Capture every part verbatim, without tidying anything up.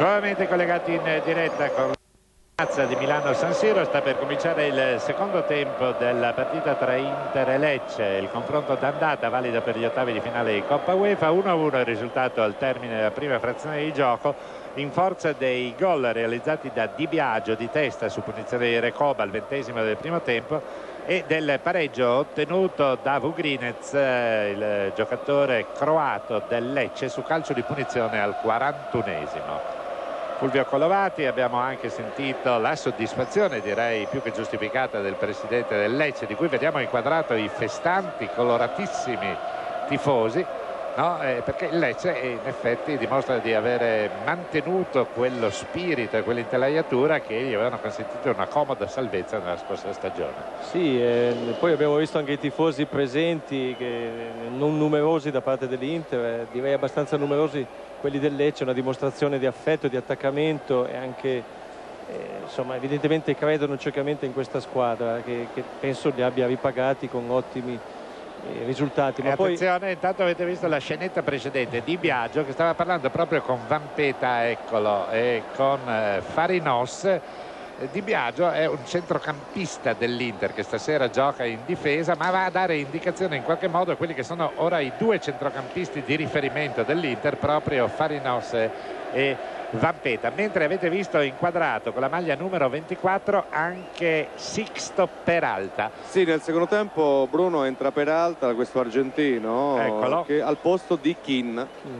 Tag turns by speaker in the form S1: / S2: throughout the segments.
S1: Nuovamente collegati in diretta con la piazza di Milano San Siro. Sta per cominciare il secondo tempo della partita tra Inter e Lecce. Il confronto d'andata valido per gli ottavi di finale di Coppa UEFA. uno a uno il risultato al termine della prima frazione di gioco, in forza dei gol realizzati da Di Biagio di testa su punizione di Recoba al ventesimo del primo tempo e del pareggio ottenuto da Vugrinec, il giocatore croato del Lecce, su calcio di punizione al quarantunesimo. Fulvio Collovati, abbiamo anche sentito la soddisfazione, direi più che giustificata, del presidente del Lecce, di cui vediamo inquadrato i festanti, coloratissimi tifosi, no? Eh, perché il Lecce in effetti dimostra di avere mantenuto quello spirito e quell'intelaiatura che gli avevano consentito una comoda salvezza nella scorsa stagione.
S2: Sì, eh, poi abbiamo visto anche i tifosi presenti, che non numerosi da parte dell'Inter, eh, direi abbastanza numerosi quelli del Lecce, una dimostrazione di affetto, di attaccamento e anche eh, insomma, evidentemente credono ciecamente in questa squadra che, che penso li abbia ripagati con ottimi eh, risultati. Ma
S1: e
S2: poi...
S1: attenzione, intanto avete visto la scenetta precedente di Biagio che stava parlando proprio con Vampeta, eccolo, e con eh, Farinos. Di Biagio è un centrocampista dell'Inter che stasera gioca in difesa, ma va a dare indicazione in qualche modo a quelli che sono ora i due centrocampisti di riferimento dell'Inter, proprio Farinos e Vampeta, mentre avete visto inquadrato con la maglia numero ventiquattro anche Sixto Peralta.
S3: Sì, nel secondo tempo Bruno entra Peralta, questo argentino,
S1: eccolo,
S3: che al posto di Kin.
S2: Mm.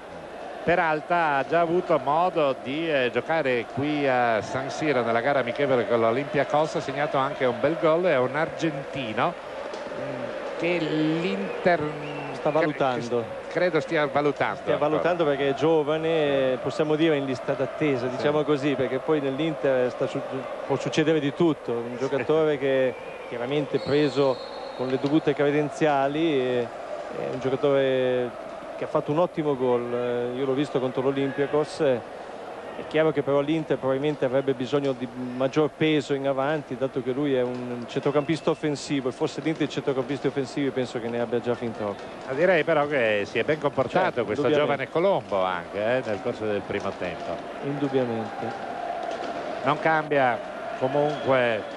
S1: Peralta ha già avuto modo di eh, giocare qui a San Siro nella gara amichevole con l'Olympiacos, ha segnato anche un bel gol, è un argentino mh, che l'Inter
S2: sta valutando.
S1: Credo stia valutando.
S2: Stia valutando perché è giovane, possiamo dire in lista d'attesa, sì, diciamo così, perché poi nell'Inter sta, può succedere di tutto, un giocatore sì, che chiaramente preso con le dovute credenziali, è, è un giocatore che ha fatto un ottimo gol, io l'ho visto contro l'Olympiacos. È chiaro che però l'Inter probabilmente avrebbe bisogno di maggior peso in avanti, dato che lui è un centrocampista offensivo e forse l'Inter i centrocampisti offensivi penso che ne abbia già fin troppo.
S1: Ma direi però che si è ben comportato, certo, questo giovane Colombo anche eh, nel corso del primo tempo.
S2: Indubbiamente.
S1: Non cambia comunque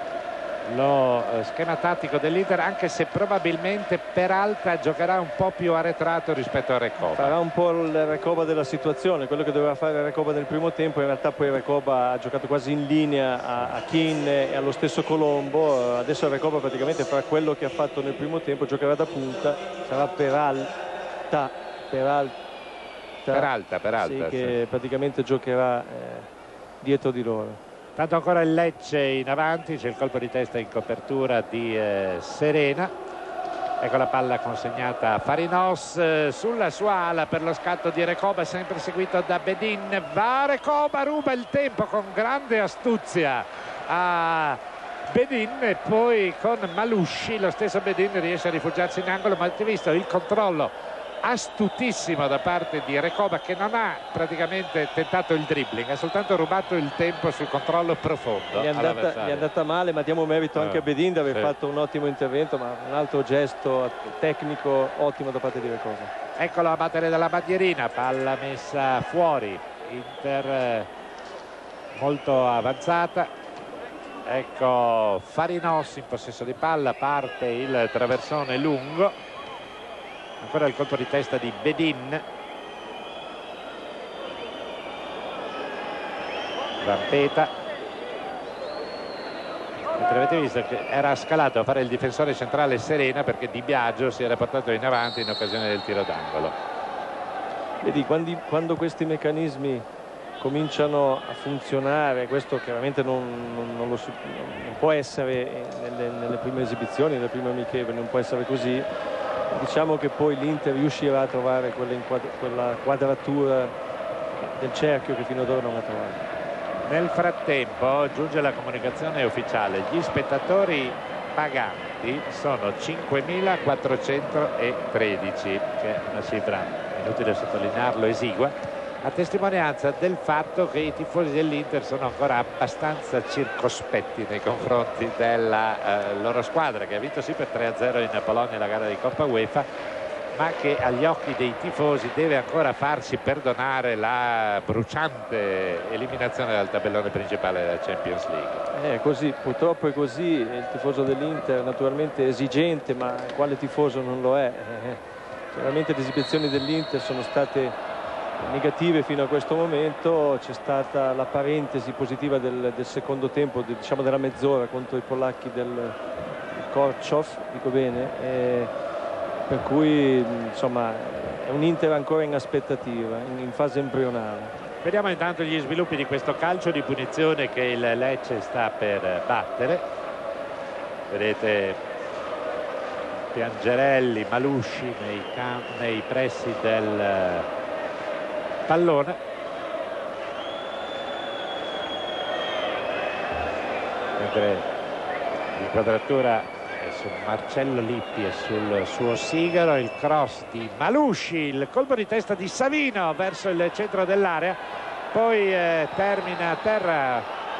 S1: lo schema tattico dell'Inter, anche se probabilmente Peralta giocherà un po' più arretrato rispetto a Recoba.
S2: Farà un po' il Recoba della situazione, quello che doveva fare Recoba nel primo tempo. In realtà poi Recoba ha giocato quasi in linea a, a Kin e allo stesso Colombo. Adesso Recoba praticamente farà quello che ha fatto nel primo tempo, giocherà da punta, sarà Peralta Peralta
S1: Peralta, Peralta
S2: sì, che sì, praticamente giocherà eh, dietro di loro.
S1: Tanto ancora il Lecce in avanti, c'è il colpo di testa in copertura di eh, Serena. Ecco la palla consegnata a Farinos, eh, sulla sua ala per lo scatto di Recoba, sempre seguito da Bedin. Va Recoba, ruba il tempo con grande astuzia a Bedin e poi con Malusci lo stesso Bedin riesce a rifugiarsi in angolo, ma avete visto il controllo astutissimo da parte di Recoba, che non ha praticamente tentato il dribbling, ha soltanto rubato il tempo sul controllo profondo.
S2: Gli è andata, gli è andata male, ma diamo merito anche a Bedin di aver sì, fatto un ottimo intervento, ma un altro gesto tecnico ottimo da parte di Recoba.
S1: Eccolo a battere dalla bandierina, palla messa fuori, Inter molto avanzata. Ecco Farinos in possesso di palla, parte il traversone lungo. Ancora il colpo di testa di Bedin. Vampeta. Mentre avete visto che era scalato a fare il difensore centrale Serena perché Di Biagio si era portato in avanti in occasione del tiro d'angolo.
S2: Vedi, quando, quando questi meccanismi cominciano a funzionare, questo chiaramente non, non, non, lo, non può essere nelle, nelle prime esibizioni, nelle prime amichevoli, non può essere così. Diciamo che poi l'Inter riuscirà a trovare quella, quella quadratura del cerchio che fino ad ora non ha trovato.
S1: Nel frattempo giunge la comunicazione ufficiale: gli spettatori paganti sono cinquemilaquattrocentotredici, che è una cifra, inutile sottolinearlo, esigua, a testimonianza del fatto che i tifosi dell'Inter sono ancora abbastanza circospetti nei confronti della eh, loro squadra, che ha vinto sì per tre a zero in Polonia la gara di Coppa UEFA, ma che agli occhi dei tifosi deve ancora farsi perdonare la bruciante eliminazione dal tabellone principale della Champions League.
S2: È così, purtroppo è così. Il tifoso dell'Inter naturalmente è esigente, ma quale tifoso non lo è? Chiaramente le esibizioni dell'Inter sono state negative fino a questo momento. C'è stata la parentesi positiva del, del secondo tempo, de, diciamo della mezz'ora contro i polacchi del Korczów, dico bene, e per cui insomma è un Inter ancora in aspettativa, in, in fase embrionale.
S1: Vediamo intanto gli sviluppi di questo calcio di punizione che il Lecce sta per battere. Vedete Piangerelli, Malusci nei, nei pressi del pallone. Mentre l'inquadratura su Marcello Lippi e sul suo sigaro, il cross di Malusci, il colpo di testa di Savino verso il centro dell'area, poi eh, termina a terra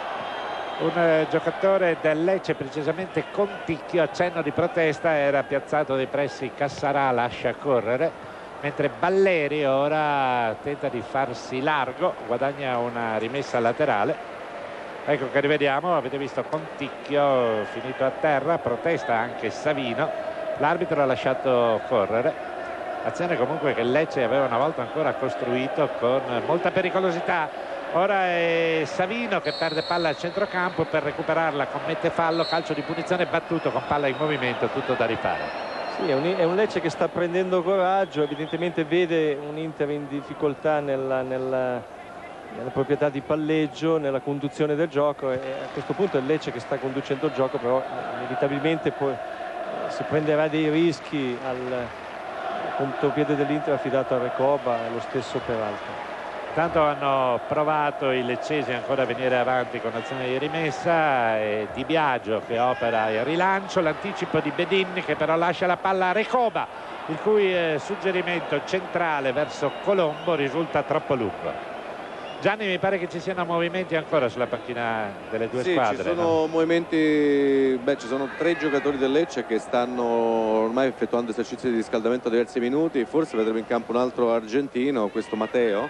S1: un eh, giocatore del Lecce, precisamente Conticchio, accenno di protesta, era piazzato dai pressi Cassarà, lascia correre, mentre Balleri ora tenta di farsi largo, guadagna una rimessa laterale. Ecco che rivediamo, avete visto Conticchio finito a terra, protesta anche Savino, l'arbitro ha lasciato correre, azione comunque che il Lecce aveva una volta ancora costruito con molta pericolosità. Ora è Savino che perde palla al centrocampo, per recuperarla commette fallo, calcio di punizione battuto con palla in movimento, tutto da rifare.
S2: Sì, è un, è un Lecce che sta prendendo coraggio, evidentemente vede un Inter in difficoltà nella... nella... nella proprietà di palleggio, nella conduzione del gioco, e a questo punto è il Lecce che sta conducendo il gioco, però inevitabilmente poi eh, si prenderà dei rischi al contropiede dell'Inter affidato a Recoba e lo stesso Peralta.
S1: Tanto hanno provato i leccesi ancora a venire avanti con azione di rimessa, e Di Biagio che opera il rilancio, l'anticipo di Bedin che però lascia la palla a Recoba, il cui eh, suggerimento centrale verso Colombo risulta troppo lungo. Gianni, mi pare che ci siano movimenti ancora sulla panchina delle due
S3: sì,
S1: squadre.
S3: Ci sono
S1: no?
S3: movimenti, beh, ci sono tre giocatori del Lecce che stanno ormai effettuando esercizi di riscaldamento da diversi minuti. Forse vedremo in campo un altro argentino, questo Matteo,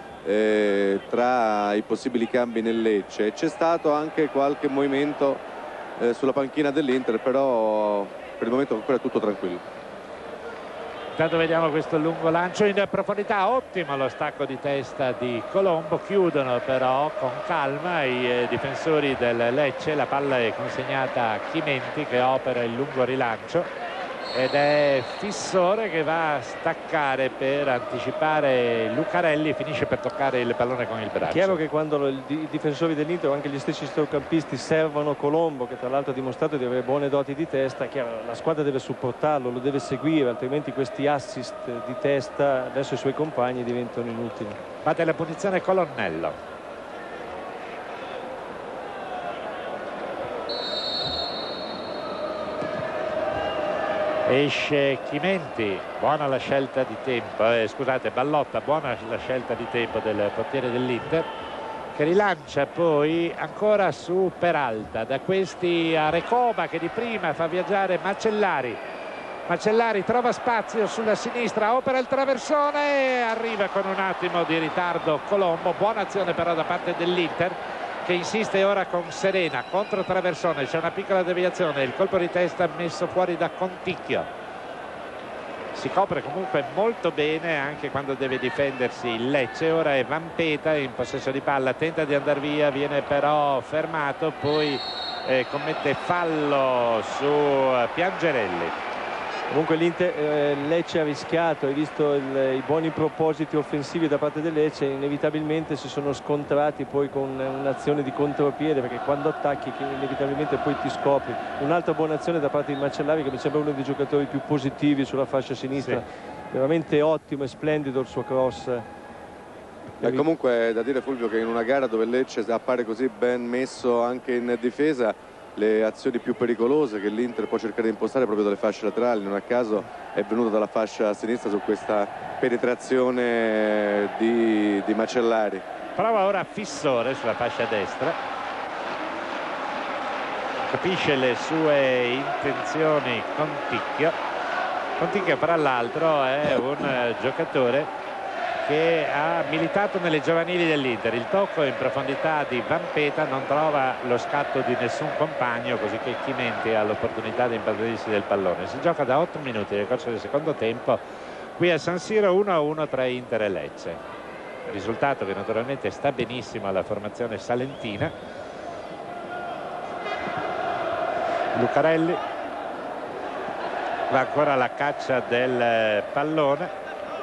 S3: eh, tra i possibili cambi nel Lecce. C'è stato anche qualche movimento eh, sulla panchina dell'Inter, però per il momento ancora tutto tranquillo.
S1: Intanto vediamo questo lungo lancio in profondità, ottimo lo stacco di testa di Colombo, chiudono però con calma i eh, difensori del Lecce, la palla è consegnata a Chimenti che opera il lungo rilancio ed è Fissore che va a staccare per anticipare Lucarelli, finisce per toccare il pallone con il braccio.
S2: È chiaro che quando il, i difensori dell'Inter o anche gli stessi centrocampisti servono Colombo, che tra l'altro ha dimostrato di avere buone doti di testa, chiaro, la squadra deve supportarlo, lo deve seguire, altrimenti questi assist di testa verso i suoi compagni diventano inutili.
S1: Batte la punizione Colonnello. Esce Chimenti, buona la scelta di tempo, eh, scusate Ballotta, buona la scelta di tempo del portiere dell'Inter, che rilancia poi ancora su Peralta, da questi a Recoba che di prima fa viaggiare Macellari. Macellari trova spazio sulla sinistra, opera il traversone e arriva con un attimo di ritardo Colombo. Buona azione però da parte dell'Inter, che insiste ora con Serena contro traversone, c'è una piccola deviazione, il colpo di testa messo fuori da Conticchio. Si copre comunque molto bene anche quando deve difendersi il Lecce. Ora è Vampeta in possesso di palla, tenta di andare via, viene però fermato, poi eh, commette fallo su Piangerelli.
S2: Comunque l'Inter, eh, Lecce ha rischiato, hai visto il, i buoni propositi offensivi da parte del Lecce, inevitabilmente si sono scontrati poi con un'azione di contropiede, perché quando attacchi che inevitabilmente poi ti scopri. Un'altra buona azione da parte di Macellari, che mi sembra uno dei giocatori più positivi sulla fascia sinistra, sì. Veramente ottimo e splendido il suo cross.
S3: E comunque è da dire, Fulvio, che in una gara dove il Lecce appare così ben messo anche in difesa, le azioni più pericolose che l'Inter può cercare di impostare proprio dalle fasce laterali, non a caso è venuta dalla fascia sinistra su questa penetrazione di, di Macellari.
S1: Prova ora Fissore sulla fascia destra, capisce le sue intenzioni Conticchio, Conticchio fra l'altro è un eh, giocatore che ha militato nelle giovanili dell'Inter. Il tocco in profondità di Vampeta non trova lo scatto di nessun compagno, così che Chimenti ha l'opportunità di impadronirsi del pallone. Si gioca da otto minuti nel corso del secondo tempo qui a San Siro, uno a uno tra Inter e Lecce, risultato che naturalmente sta benissimo alla formazione salentina. Lucarelli va ancora alla caccia del pallone,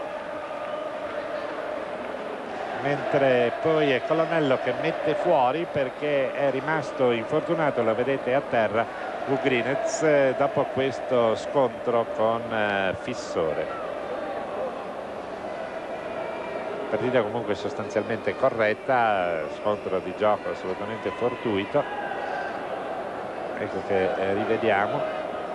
S1: mentre poi è Colonello che mette fuori perché è rimasto infortunato, lo vedete a terra, Vugrinez, dopo questo scontro con eh, Fissore. Partita comunque sostanzialmente corretta, scontro di gioco assolutamente fortuito. Ecco che eh, rivediamo.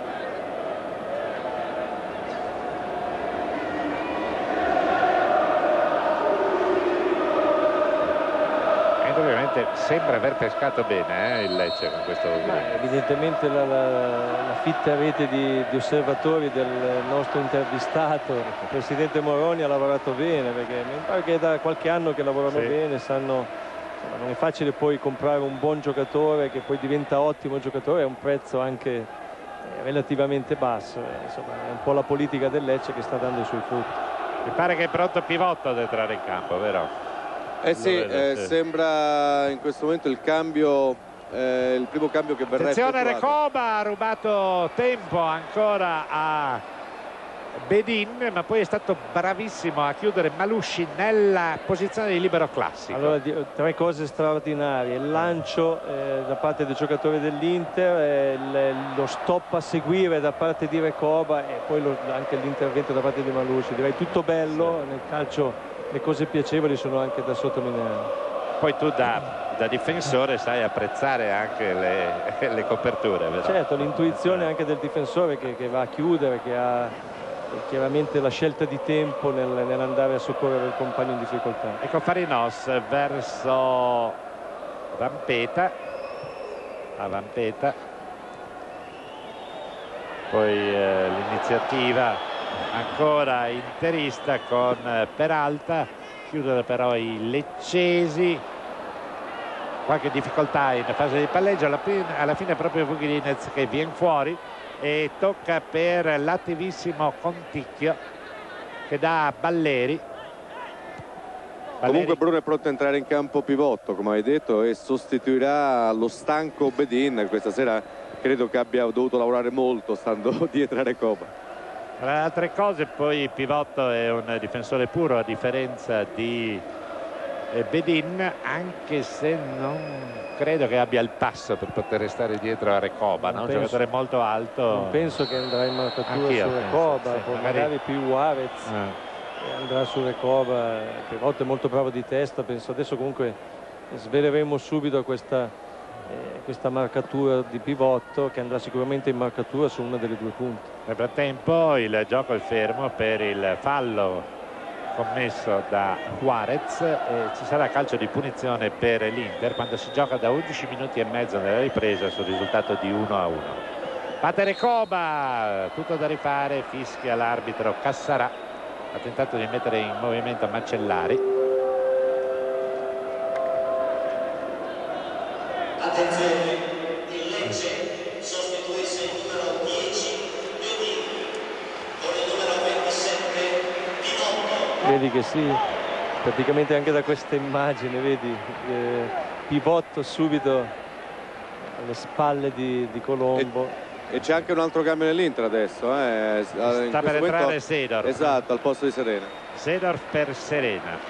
S1: Ovviamente sembra aver pescato bene eh, il Lecce con questo
S2: Beh, evidentemente la, la, la fitta rete di, di osservatori del nostro intervistato, il presidente Moroni, ha lavorato bene, perché mi pare che è da qualche anno che lavorano sì. bene, sanno, insomma, non è facile poi comprare un buon giocatore che poi diventa ottimo giocatore a un prezzo anche eh, relativamente basso, eh, insomma è un po' la politica del Lecce che sta dando i suoi frutti.
S1: Mi pare che è pronto Pivotto ad entrare in campo, vero?
S3: Eh sì,
S1: vedo,
S3: eh,
S1: sì,
S3: sembra in questo momento il cambio, eh, il primo cambio che verrà
S1: attenzione,
S3: effettuato.
S1: Recoba ha rubato tempo ancora a Bedin, ma poi è stato bravissimo a chiudere Malusci nella posizione di libero classico.
S2: Allora, tre cose straordinarie: il lancio eh, da parte dei giocatori dell'Inter, eh, il, lo stop a seguire da parte di Recoba e poi lo, anche l'intervento da parte di Malusci. Direi tutto bello, sì. Nel calcio le cose piacevoli sono anche da sottolineare.
S1: Poi tu da, da difensore sai apprezzare anche le, le coperture, vero?
S2: Certo, l'intuizione anche del difensore che, che va a chiudere, che ha chiaramente la scelta di tempo nel, nell'andare a soccorrere il compagno in difficoltà.
S1: Ecco Farinos verso Vampeta, a Vampeta, poi eh, l'iniziativa ancora interista con eh, Peralta, chiudono però i leccesi, qualche difficoltà in fase di palleggio, alla fine, alla fine proprio Vugrinez che viene fuori e tocca per l'attivissimo Conticchio che dà a Balleri.
S3: Balleri. Comunque Bruno è pronto a entrare in campo Pivotto, come hai detto, e sostituirà lo stanco Bedin. Questa sera credo che abbia dovuto lavorare molto stando dietro a Recoba.
S1: Tra le altre cose poi Pivotto è un difensore puro a differenza di Bedin, anche se non credo che abbia il passo per poter restare dietro a Recoba, no? Un penso, giocatore molto alto.
S2: Non penso che andrà in marcatura su Recoba, sì, magari, magari più Juarez eh. andrà su Recoba. Pivotto è molto bravo di testa, penso. Adesso comunque sveleremo subito questa, eh, questa marcatura di Pivotto, che andrà sicuramente in marcatura su una delle due punte.
S1: Nel frattempo il gioco è fermo per il fallo commesso da Juarez e ci sarà calcio di punizione per l'Inter quando si gioca da undici minuti e mezzo nella ripresa sul risultato di uno a uno. Batte Recoba, tutto da rifare, fischia l'arbitro Cassarà, ha tentato di mettere in movimento Macellari.
S4: Attenzione, il Lecce sostituisce il numero dieci Bedin con il numero ventisette Pivotto.
S2: Vedi che sì, praticamente anche da questa immagine, vedi, eh, Pivotto subito alle spalle di, di Colombo.
S3: E, e c'è anche un altro cambio nell'Inter adesso. Eh.
S1: Sta per entrare Seedorf.
S3: Esatto, al posto di Serena.
S1: Seedorf per Serena.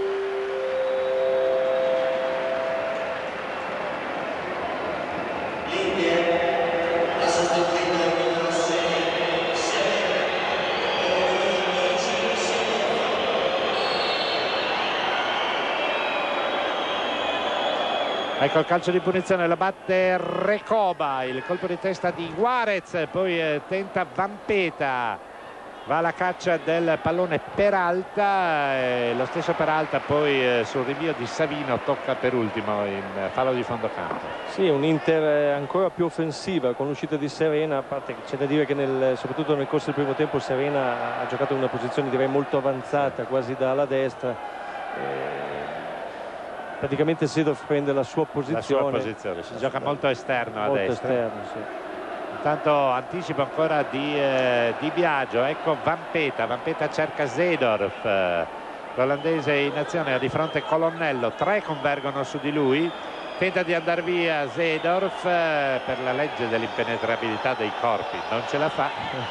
S1: Ecco il calcio di punizione, la batte Recoba, il colpo di testa di Juarez, poi eh, tenta Vampeta va alla caccia del pallone Peralta, e lo stesso Peralta poi eh, sul rinvio di Savino tocca per ultimo in fallo di fondo campo.
S2: Sì, un Inter ancora più offensiva con l'uscita di Serena, a parte che c'è da dire che nel, soprattutto nel corso del primo tempo Serena ha giocato in una posizione direi molto avanzata, quasi da ala destra. Eh, praticamente Seedorf prende la sua posizione.
S1: La sua posizione, si gioca molto esterno
S2: molto
S1: a destra.
S2: esterno, sì.
S1: Intanto anticipo ancora di, eh, di Biagio, ecco Vampeta, Vampeta cerca Seedorf, eh, l'olandese in azione, ha di fronte Colonnello, tre convergono su di lui, tenta di andare via Seedorf, eh, per la legge dell'impenetrabilità dei corpi non ce la fa.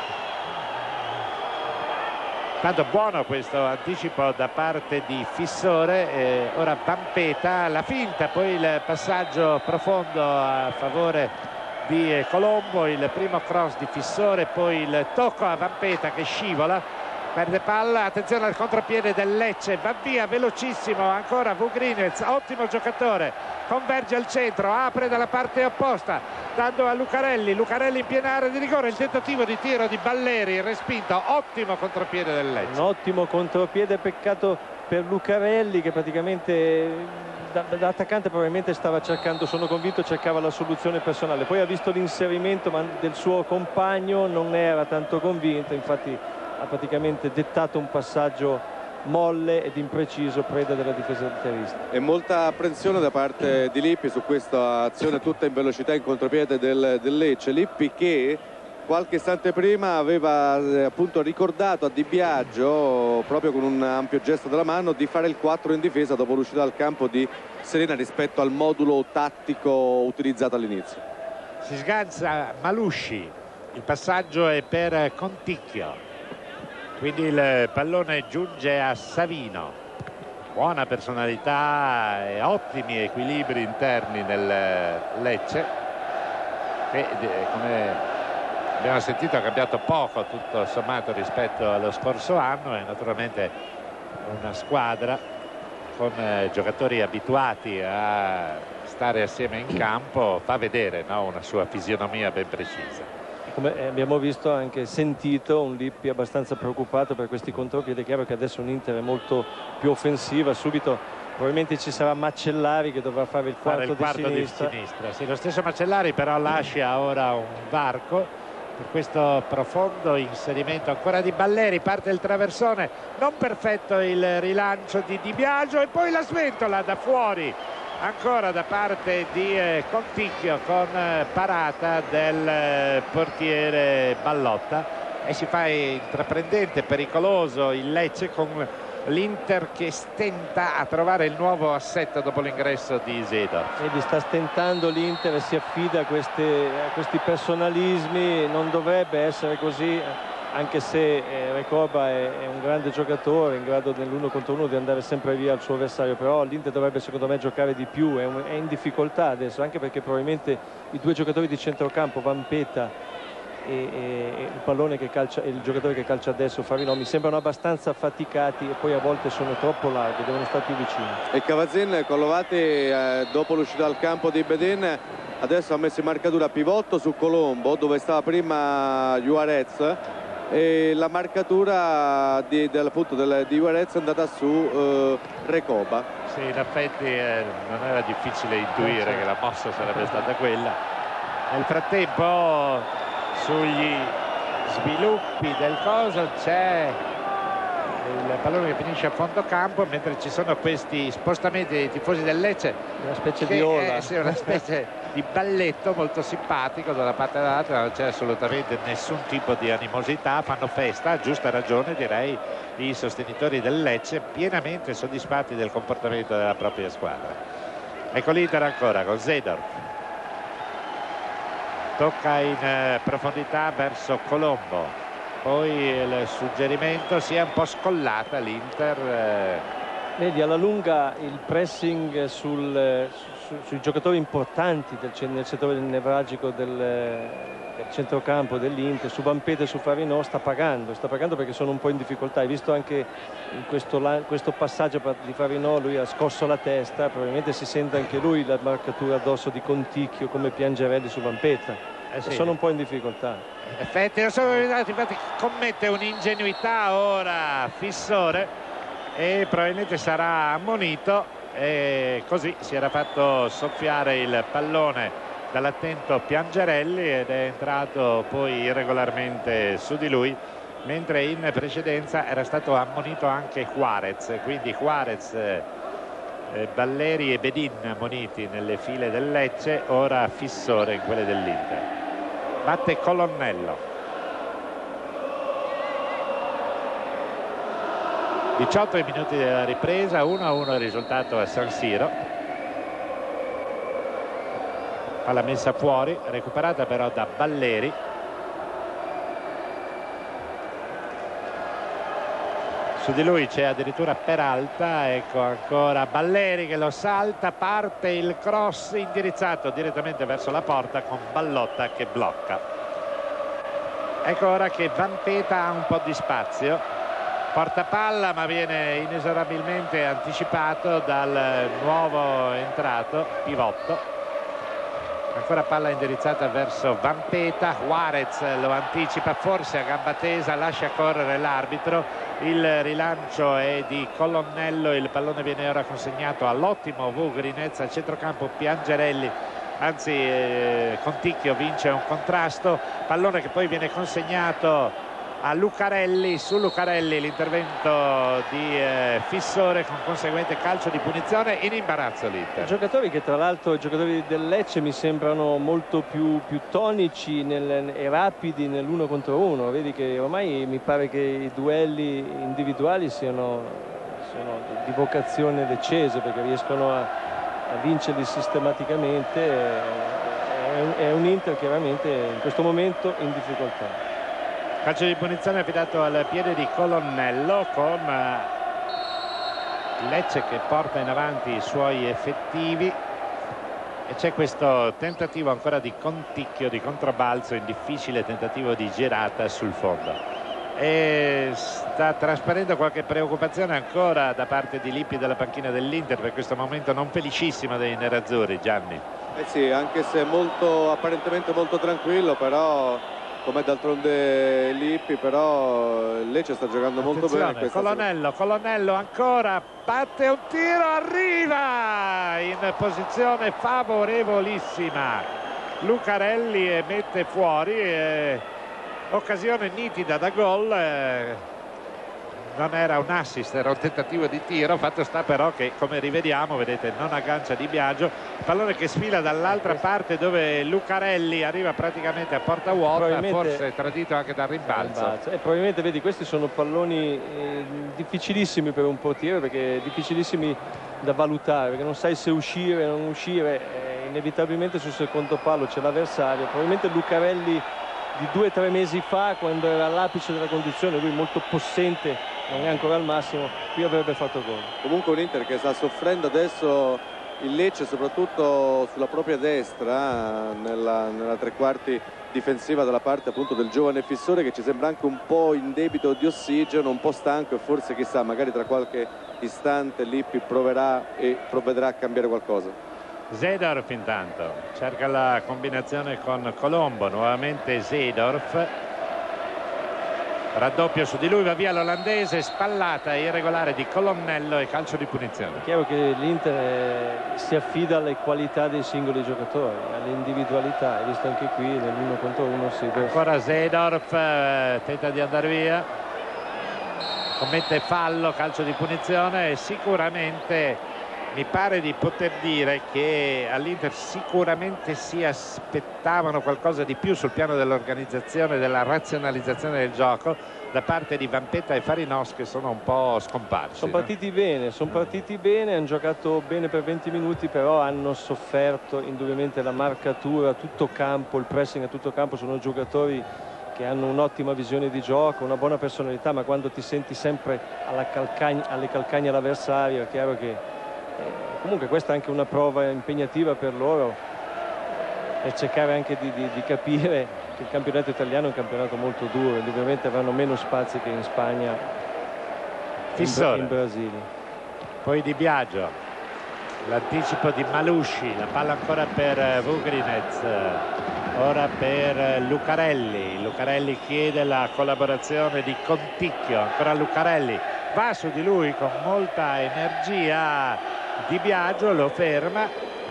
S1: Tanto buono questo anticipo da parte di Fissore, eh, ora Vampeta, la finta, poi il passaggio profondo a favore di Colombo, il primo cross di Fissore, poi il tocco a Vampeta che scivola, perde palla, attenzione al contropiede del Lecce, va via velocissimo ancora Vugrinez, ottimo giocatore, converge al centro, apre dalla parte opposta dando a Lucarelli, Lucarelli in piena area di rigore, il tentativo di tiro di Balleri respinto, ottimo contropiede del Lecce.
S2: Un ottimo contropiede, peccato per Lucarelli che praticamente da, da attaccante probabilmente stava cercando, sono convinto cercava la soluzione personale, poi ha visto l'inserimento ma del suo compagno, non era tanto convinto, infatti ha praticamente dettato un passaggio molle ed impreciso, preda della difesa interista.
S3: E molta apprensione da parte di Lippi su questa azione tutta in velocità in contropiede del, del Lecce. Lippi che qualche istante prima aveva eh, appunto ricordato a Di Biagio, proprio con un ampio gesto della mano, di fare il quattro in difesa dopo l'uscita dal campo di Serena rispetto al modulo tattico utilizzato all'inizio.
S1: Si sganza Malusci, il passaggio è per Conticchio, quindi il pallone giunge a Savino. Buona personalità e ottimi equilibri interni nel Lecce, che come abbiamo sentito ha cambiato poco tutto sommato rispetto allo scorso anno, è naturalmente una squadra con eh, giocatori abituati a stare assieme in campo, fa vedere, no, una sua fisionomia ben precisa.
S2: Come abbiamo visto, anche sentito, un Lippi abbastanza preoccupato per questi contropiedi. È chiaro che adesso un Inter è molto più offensiva, subito probabilmente ci sarà Macellari che dovrà fare il quarto,
S1: fare il quarto
S2: di sinistra,
S1: di sinistra. Sì, lo stesso Macellari però lascia ora un varco per questo profondo inserimento ancora di Balleri, parte il traversone, non perfetto il rilancio di Di Biagio e poi la sventola da fuori ancora da parte di eh, Conticchio con eh, parata del eh, portiere Ballotta, e si fa intraprendente, pericoloso il Lecce con l'Inter che stenta a trovare il nuovo assetto dopo l'ingresso di Seedorf.
S2: Vedi, sta stentando l'Inter e si affida a, queste, a questi personalismi, non dovrebbe essere così, anche se eh, Recoba è, è un grande giocatore in grado nell'uno contro uno di andare sempre via al suo avversario, però l'Inter dovrebbe secondo me giocare di più, è, un, è in difficoltà adesso, anche perché probabilmente i due giocatori di centrocampo, Vampeta e, e, e il pallone che calcia, e il giocatore che calcia adesso, Favino, mi sembrano abbastanza affaticati e poi a volte sono troppo larghi, devono stare più vicini.
S3: E Cavazzin con Lovati eh, dopo l'uscita dal campo di Bedin adesso ha messo in marcatura pivotto su Colombo dove stava prima Juarez, e la marcatura di, del, appunto, del, di Juarez è andata su eh, Recoba.
S1: Sì, in effetti eh, non era difficile intuire che la mossa sarebbe stata quella. Nel frattempo sugli sviluppi del coso c'è il pallone che finisce a fondo campo, mentre ci sono questi spostamenti dei tifosi del Lecce,
S2: Una specie
S1: che
S2: di ola.
S1: è, sì, una specie di balletto molto simpatico da una parte e dall'altra, non c'è assolutamente nessun tipo di animosità, fanno festa, a giusta ragione direi, i sostenitori del Lecce, pienamente soddisfatti del comportamento della propria squadra. Ecco l'Inter ancora con Seedorf, tocca in eh, profondità verso Colombo, poi il suggerimento, si è un po' scollata l'Inter. Eh.
S2: Vedi, alla lunga il pressing sul, su, sui giocatori importanti del, nel settore nevralgico del, del centrocampo dell'Inter, su Vampeta e su Farinò, sta pagando, sta pagando perché sono un po' in difficoltà. Hai visto anche in questo, questo passaggio di Farinò, lui ha scosso la testa, probabilmente si sente anche lui la marcatura addosso di Conticchio come Piangerelli su Vampeta.
S1: eh sì.
S2: sono un po' in difficoltà.
S1: In effetti, non sono arrivati, infatti commette un'ingenuità ora Fissore e probabilmente sarà ammonito, e così si era fatto soffiare il pallone dall'attento Piangerelli ed è entrato poi irregolarmente su di lui, mentre in precedenza era stato ammonito anche Juarez, quindi Juarez, eh, Balleri e Bedin ammoniti nelle file del Lecce, ora Fissore in quelle dell'Inter. Batte Colonnello. diciotto minuti della ripresa, uno a uno il risultato a San Siro. Palla messa fuori, recuperata però da Balleri. Su di lui c'è addirittura Peralta, ecco ancora Balleri che lo salta, parte il cross indirizzato direttamente verso la porta con Ballotta che blocca. Ecco ora che Vampeta ha un po' di spazio, porta palla ma viene inesorabilmente anticipato dal nuovo entrato Pivotto. Ancora palla indirizzata verso Vampeta, Juarez lo anticipa forse a gamba tesa, lascia correre l'arbitro, il rilancio è di Colonnello, il pallone viene ora consegnato all'ottimo Vugrinez, al centrocampo Piangerelli, anzi eh, Conticchio vince un contrasto, pallone che poi viene consegnato a Lucarelli, su Lucarelli l'intervento di eh, Fissore con conseguente calcio di punizione, in imbarazzo l'Inter.
S2: Giocatori che tra l'altro i giocatori del Lecce mi sembrano molto più, più tonici nel, e rapidi nell'uno contro uno, vedi che ormai mi pare che i duelli individuali siano, siano di vocazione decese, perché riescono a, a vincerli sistematicamente. È, è un Inter chiaramente in questo momento in difficoltà.
S1: Calcio di punizione affidato al piede di Colonnello, con Lecce che porta in avanti i suoi effettivi e c'è questo tentativo ancora di Conticchio di controbalzo in difficile tentativo di girata sul fondo, e sta trasparendo qualche preoccupazione ancora da parte di Lippi della panchina dell'Inter per questo momento non felicissimo dei nerazzurri. Gianni.
S3: Eh sì, anche se molto apparentemente molto tranquillo, però come d'altronde Lippi, però Lecce sta giocando molto
S1: Attenzione,
S3: bene.
S1: Colonnello, Colonnello ancora batte un tiro, arriva in posizione favorevolissima Lucarelli e mette fuori, eh, occasione nitida da gol, eh, non era un assist, era un tentativo di tiro, fatto sta però che come rivediamo, vedete, non aggancia Di Biagio, pallone che sfila dall'altra parte dove Lucarelli arriva praticamente a porta vuota, forse tradito anche dal rimbalzo,
S2: rimbalzo. E probabilmente vedi, questi sono palloni eh, difficilissimi per un portiere, perché difficilissimi da valutare, perché non sai se uscire o non uscire, eh, inevitabilmente sul secondo palo c'è l'avversario. Probabilmente Lucarelli di due o tre mesi fa, quando era all'apice della condizione, lui molto possente, non è ancora al massimo, qui avrebbe fatto gol.
S3: Comunque un Inter che sta soffrendo adesso il Lecce, soprattutto sulla propria destra, nella, nella tre quarti difensiva dalla parte appunto del giovane Fissore, che ci sembra anche un po' in debito di ossigeno, un po' stanco, e forse chissà, magari tra qualche istante Lippi proverà e provvederà a cambiare qualcosa.
S1: Seedorf intanto cerca la combinazione con Colombo, nuovamente Seedorf, raddoppio su di lui, va via l'olandese, spallata irregolare di Colonnello e calcio di punizione.
S2: È chiaro che l'Inter eh, si affida alle qualità dei singoli giocatori, alle individualità, e visto anche qui nell'uno contro uno si deve...
S1: Ancora Seedorf, eh, tenta di andare via, commette fallo, calcio di punizione, e sicuramente mi pare di poter dire che all'Inter sicuramente si aspettavano qualcosa di più sul piano dell'organizzazione, della razionalizzazione del gioco da parte di Vampeta e Farinos, che sono un po' scomparsi.
S2: Sono partiti bene, sono partiti bene, hanno giocato bene per venti minuti, però hanno sofferto indubbiamente la marcatura a tutto campo, il pressing a tutto campo. Sono giocatori che hanno un'ottima visione di gioco, una buona personalità, ma quando ti senti sempre alla calcagna, alle calcagne all'avversario, è chiaro che comunque questa è anche una prova impegnativa per loro, per cercare anche di, di, di capire che il campionato italiano è un campionato molto duro, indubbiamente avranno meno spazi che in Spagna, in, in Brasile.
S1: Poi Di Biagio, l'anticipo di Malusci, la palla ancora per Vugrinez, ora per Lucarelli. Lucarelli chiede la collaborazione di Conticchio, ancora Lucarelli, va su di lui con molta energia Di Biagio, lo ferma.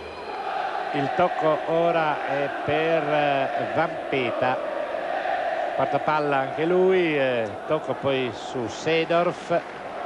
S1: Il tocco ora è per Vampeta, porta palla anche lui, eh, tocco poi su Seedorf,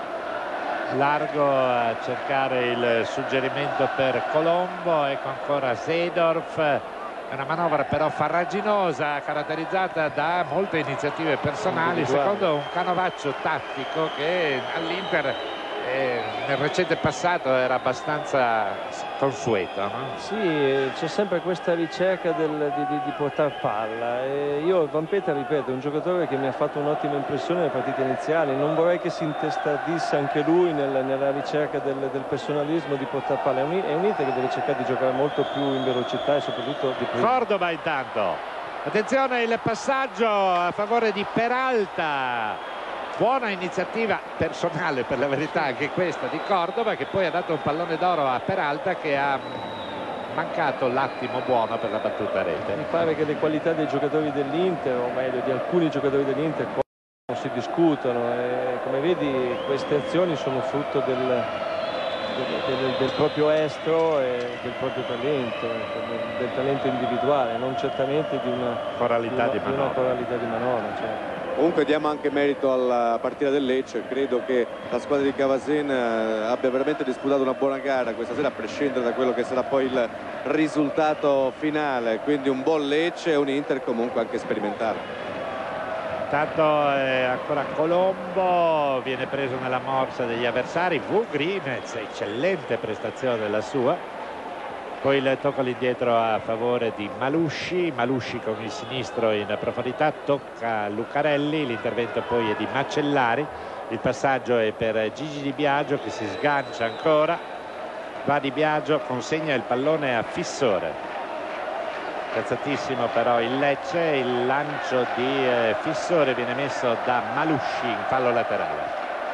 S1: largo a cercare il suggerimento per Colombo, ecco ancora Seedorf. È una manovra però farraginosa, caratterizzata da molte iniziative personali, secondo un canovaccio tattico che all'Inter eh, nel recente passato era abbastanza consueto, no?
S2: Sì, c'è sempre questa ricerca del, di, di, di portare palla. E io Vampeta, ripeto, è un giocatore che mi ha fatto un'ottima impressione nelle partite iniziali. Non vorrei che si intestardisse anche lui nel, nella ricerca del, del personalismo di portare palla. È un, è un Inter che deve cercare di giocare molto più in velocità e soprattutto di più.
S1: Cordoba intanto, attenzione il passaggio a favore di Peralta. Buona iniziativa personale, per la verità, anche questa di Cordoba, che poi ha dato un pallone d'oro a Peralta, che ha mancato l'attimo buono per la battuta rete.
S2: Mi pare che le qualità dei giocatori dell'Inter, o meglio di alcuni giocatori dell'Inter, non si discutono, e come vedi queste azioni sono frutto del, del, del, del proprio estro e del proprio talento, del, del talento individuale, non certamente di una
S1: coralità di,
S2: di, una, di, una coralità di manovra. Cioè.
S3: Comunque diamo anche merito alla partita del Lecce, credo che la squadra di Cavasin abbia veramente disputato una buona gara questa sera, a prescindere da quello che sarà poi il risultato finale, quindi un buon Lecce e un Inter comunque anche sperimentale.
S1: Intanto eh, ancora Colombo, viene preso nella morsa degli avversari. Vugrinez, eccellente prestazione la sua. Poi il tocco all'indietro a favore di Malusci, Malusci con il sinistro in profondità, tocca Lucarelli, l'intervento poi è di Macellari, il passaggio è per Gigi Di Biagio che si sgancia ancora, va Di Biagio, consegna il pallone a Fissore. Piazzatissimo però il Lecce, il lancio di eh, Fissore viene messo da Malusci in fallo laterale.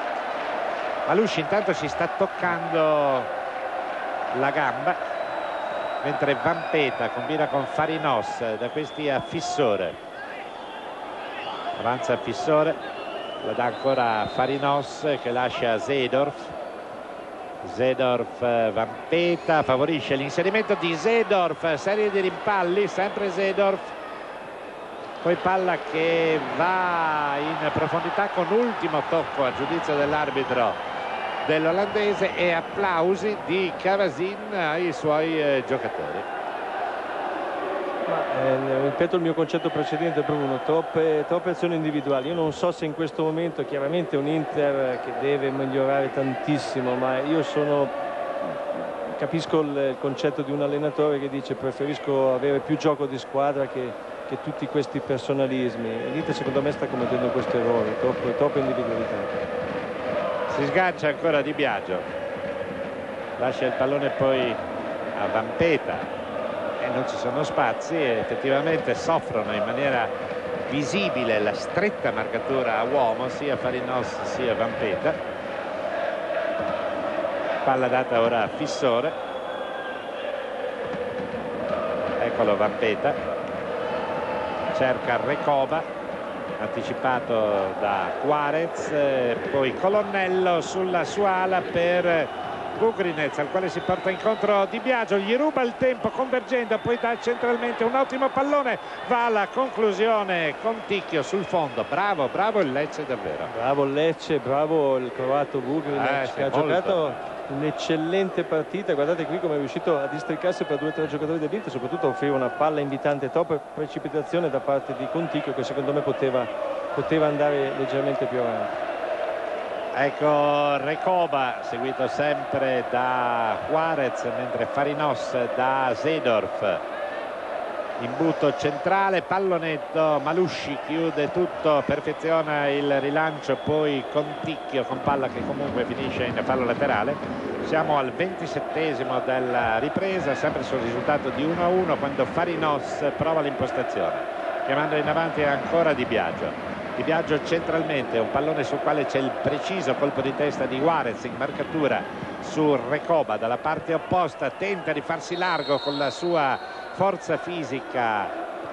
S1: Malusci intanto ci sta toccando la gamba, mentre Vampeta combina con Farinos, da questi a Fissore, avanza Fissore, la dà ancora a Farinos che lascia a Seedorf. Seedorf, Vampeta favorisce l'inserimento di Seedorf, serie di rimpalli, sempre Seedorf, poi palla che va in profondità con ultimo tocco a giudizio dell'arbitro dell'olandese e applausi di Cavasin ai suoi eh, giocatori.
S2: Ma, eh, ripeto il mio concetto precedente, Bruno, troppe, troppe azioni individuali. Io non so se in questo momento, chiaramente un Inter che deve migliorare tantissimo, ma io sono capisco il, il concetto di un allenatore che dice preferisco avere più gioco di squadra che, che tutti questi personalismi. L'Inter secondo me sta commettendo questo errore, troppe, troppe individualità.
S1: Si sgancia ancora Di Biagio, lascia il pallone poi a Vampeta e non ci sono spazi e effettivamente soffrono in maniera visibile la stretta marcatura a uomo sia Farinos sia Vampeta. Palla data ora a Fissore, eccolo Vampeta, cerca Recoba, anticipato da Juarez, eh, poi Colonnello sulla sua ala per Vugrinez, al quale si porta incontro Di Biagio, gli ruba il tempo convergendo, poi dà centralmente un ottimo pallone, va alla conclusione Conticchio sul fondo. Bravo, bravo il Lecce davvero.
S2: Bravo il Lecce, bravo il croato Vugrinez,
S1: eh,
S2: che ha
S1: molto.
S2: giocato un'eccellente partita. Guardate qui come è riuscito a districarsi per due o tre giocatori dell'Inter, soprattutto a offrire una palla invitante, troppa precipitazione da parte di Conticchio che secondo me poteva, poteva andare leggermente più avanti.
S1: Ecco Recoba seguito sempre da Juarez, mentre Farinos da Seedorf. Imbuto centrale, pallonetto, Malusci chiude tutto, perfeziona il rilancio, poi Conticchio con palla che comunque finisce in fallo laterale. Siamo al ventisettesimo della ripresa, sempre sul risultato di uno a uno, quando Farinos prova l'impostazione, chiamando in avanti ancora Di Biagio. Di Biagio centralmente, un pallone sul quale c'è il preciso colpo di testa di Juarez in marcatura su Recoba dalla parte opposta, tenta di farsi largo con la sua forza fisica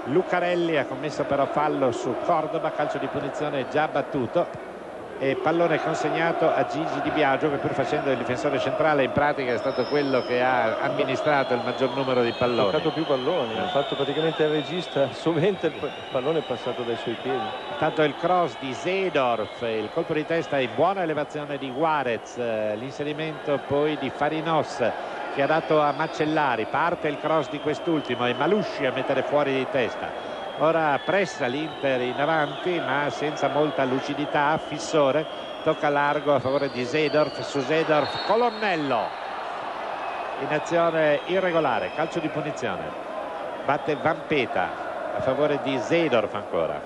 S1: Lucarelli ha commesso però fallo su Cordoba, calcio di punizione già battuto e pallone consegnato a Gigi Di Biagio, che pur facendo il difensore centrale in pratica è stato quello che ha amministrato il maggior numero di palloni.
S2: Ha toccato più palloni, ha fatto praticamente il regista, sovente il pallone è passato dai suoi piedi.
S1: Tanto il cross di Seedorf, il colpo di testa in buona elevazione di Juarez, l'inserimento poi di Farinos che ha dato a Macellari, parte il cross di quest'ultimo e Malusci a mettere fuori di testa. Ora pressa l'Inter in avanti ma senza molta lucidità. Fissore tocca largo a favore di Seedorf, su Seedorf Colonnello in azione irregolare, calcio di punizione, batte Vampeta a favore di Seedorf ancora,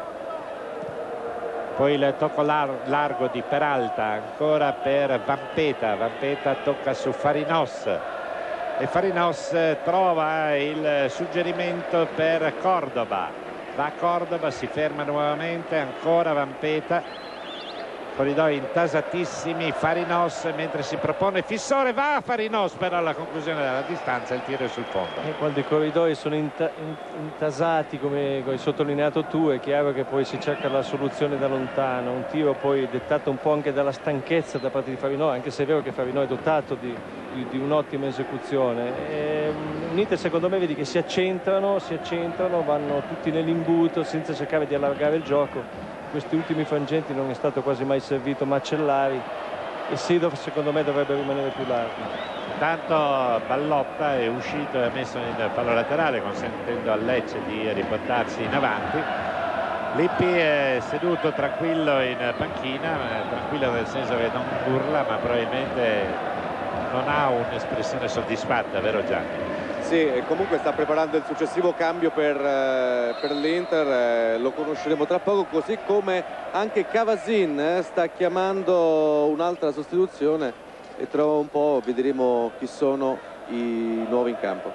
S1: poi il tocco lar largo di Peralta ancora per Vampeta. Vampeta tocca su Farinos e Farinos trova il suggerimento per Cordoba, va Cordoba, si ferma nuovamente, ancora Vampeta, corridoi intasatissimi, Farinos mentre si propone Fissore, va Farinos però alla conclusione della distanza il tiro è sul fondo.
S2: E quando i corridoi sono inta intasati come hai sottolineato tu, è chiaro che poi si cerca la soluzione da lontano, un tiro poi dettato un po' anche dalla stanchezza da parte di Farinos, anche se è vero che Farinos è dotato di, di, di un'ottima esecuzione. L'Inter secondo me vedi che si accentrano, si accentrano, vanno tutti nell'imbuto senza cercare di allargare il gioco. Questi ultimi frangenti non è stato quasi mai servito Macellari e Seedorf secondo me dovrebbe rimanere più largo.
S1: Tanto Ballotta è uscito e ha messo in fallo laterale consentendo al Lecce di riportarsi in avanti. Lippi è seduto tranquillo in panchina, tranquillo nel senso che non urla ma probabilmente non ha un'espressione soddisfatta, vero Gianni?
S3: Sì, e comunque sta preparando il successivo cambio per, eh, per l'Inter, eh, lo conosceremo tra poco, così come anche Cavasin eh, sta chiamando un'altra sostituzione e tra un po' vedremo chi sono i nuovi in campo.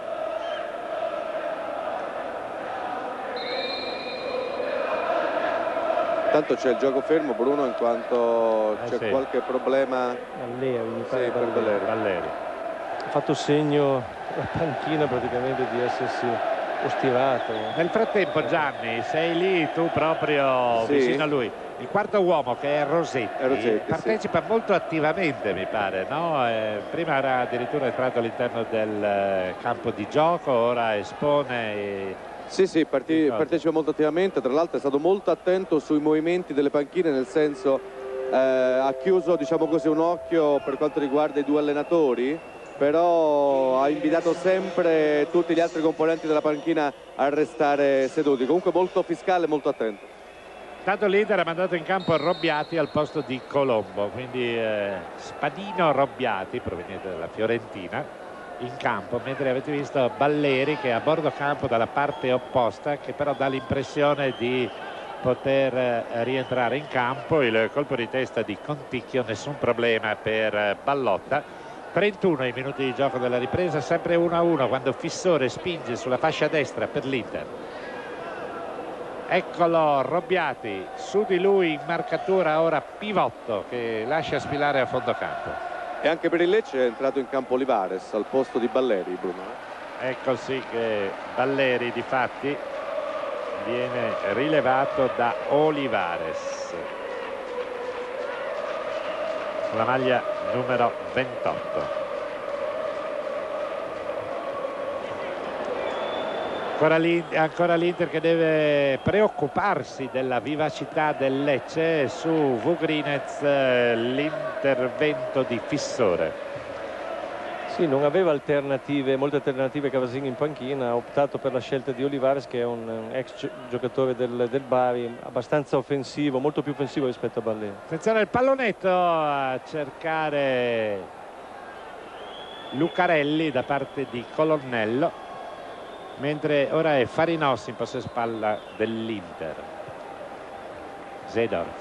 S3: Tanto c'è il gioco fermo, Bruno, in quanto c'è
S1: eh sì.
S3: qualche problema.
S2: Balleri, mi pare
S3: sì, per
S2: Balleri.
S1: Balleri
S2: Ha fatto segno la panchina praticamente di essersi ostirato.
S1: Nel frattempo Gianni sei lì tu proprio
S3: sì.
S1: vicino a lui, il quarto uomo che è Rossetti,
S3: è Rossetti
S1: partecipa
S3: sì.
S1: molto attivamente mi pare, no? Eh, prima era addirittura entrato all'interno del eh, campo di gioco, ora espone e...
S3: Sì, sì, parti, partecipa molto attivamente, tra l'altro è stato molto attento sui movimenti delle panchine, nel senso eh, ha chiuso diciamo così un occhio per quanto riguarda i due allenatori, però ha invitato sempre tutti gli altri componenti della panchina a restare seduti, comunque molto fiscale, molto attento.
S1: Tanto l'Inter ha mandato in campo Robbiati al posto di Colombo, quindi eh, Spadino Robbiati proveniente dalla Fiorentina in campo, mentre avete visto Balleri che è a bordo campo dalla parte opposta, che però dà l'impressione di poter eh, rientrare in campo. Il colpo di testa di Conticchio, nessun problema per eh, Ballotta. trentuno i minuti di gioco della ripresa, sempre uno a uno quando Fissore spinge sulla fascia destra per l'Inter. Eccolo Robbiati, su di lui in marcatura ora Pivotto che lascia sfilare a fondo campo.
S3: E anche per il Lecce è entrato in campo Olivares al posto di Balleri, Bruno.
S1: Ecco sì che Balleri di fatti viene rilevato da Olivares, la maglia numero ventotto. Ancora l'Inter che deve preoccuparsi della vivacità del Lecce. Su Vugrinez l'intervento di Fissore.
S2: Sì, non aveva alternative, molte alternative Cavasin in panchina, ha optato per la scelta di Olivares che è un, un ex giocatore del, del Bari, abbastanza offensivo, molto più offensivo rispetto a Balleri.
S1: Attenzione al pallonetto a cercare Lucarelli da parte di Colonnello, mentre ora è Farinos in possesso palla dell'Inter. Seedorf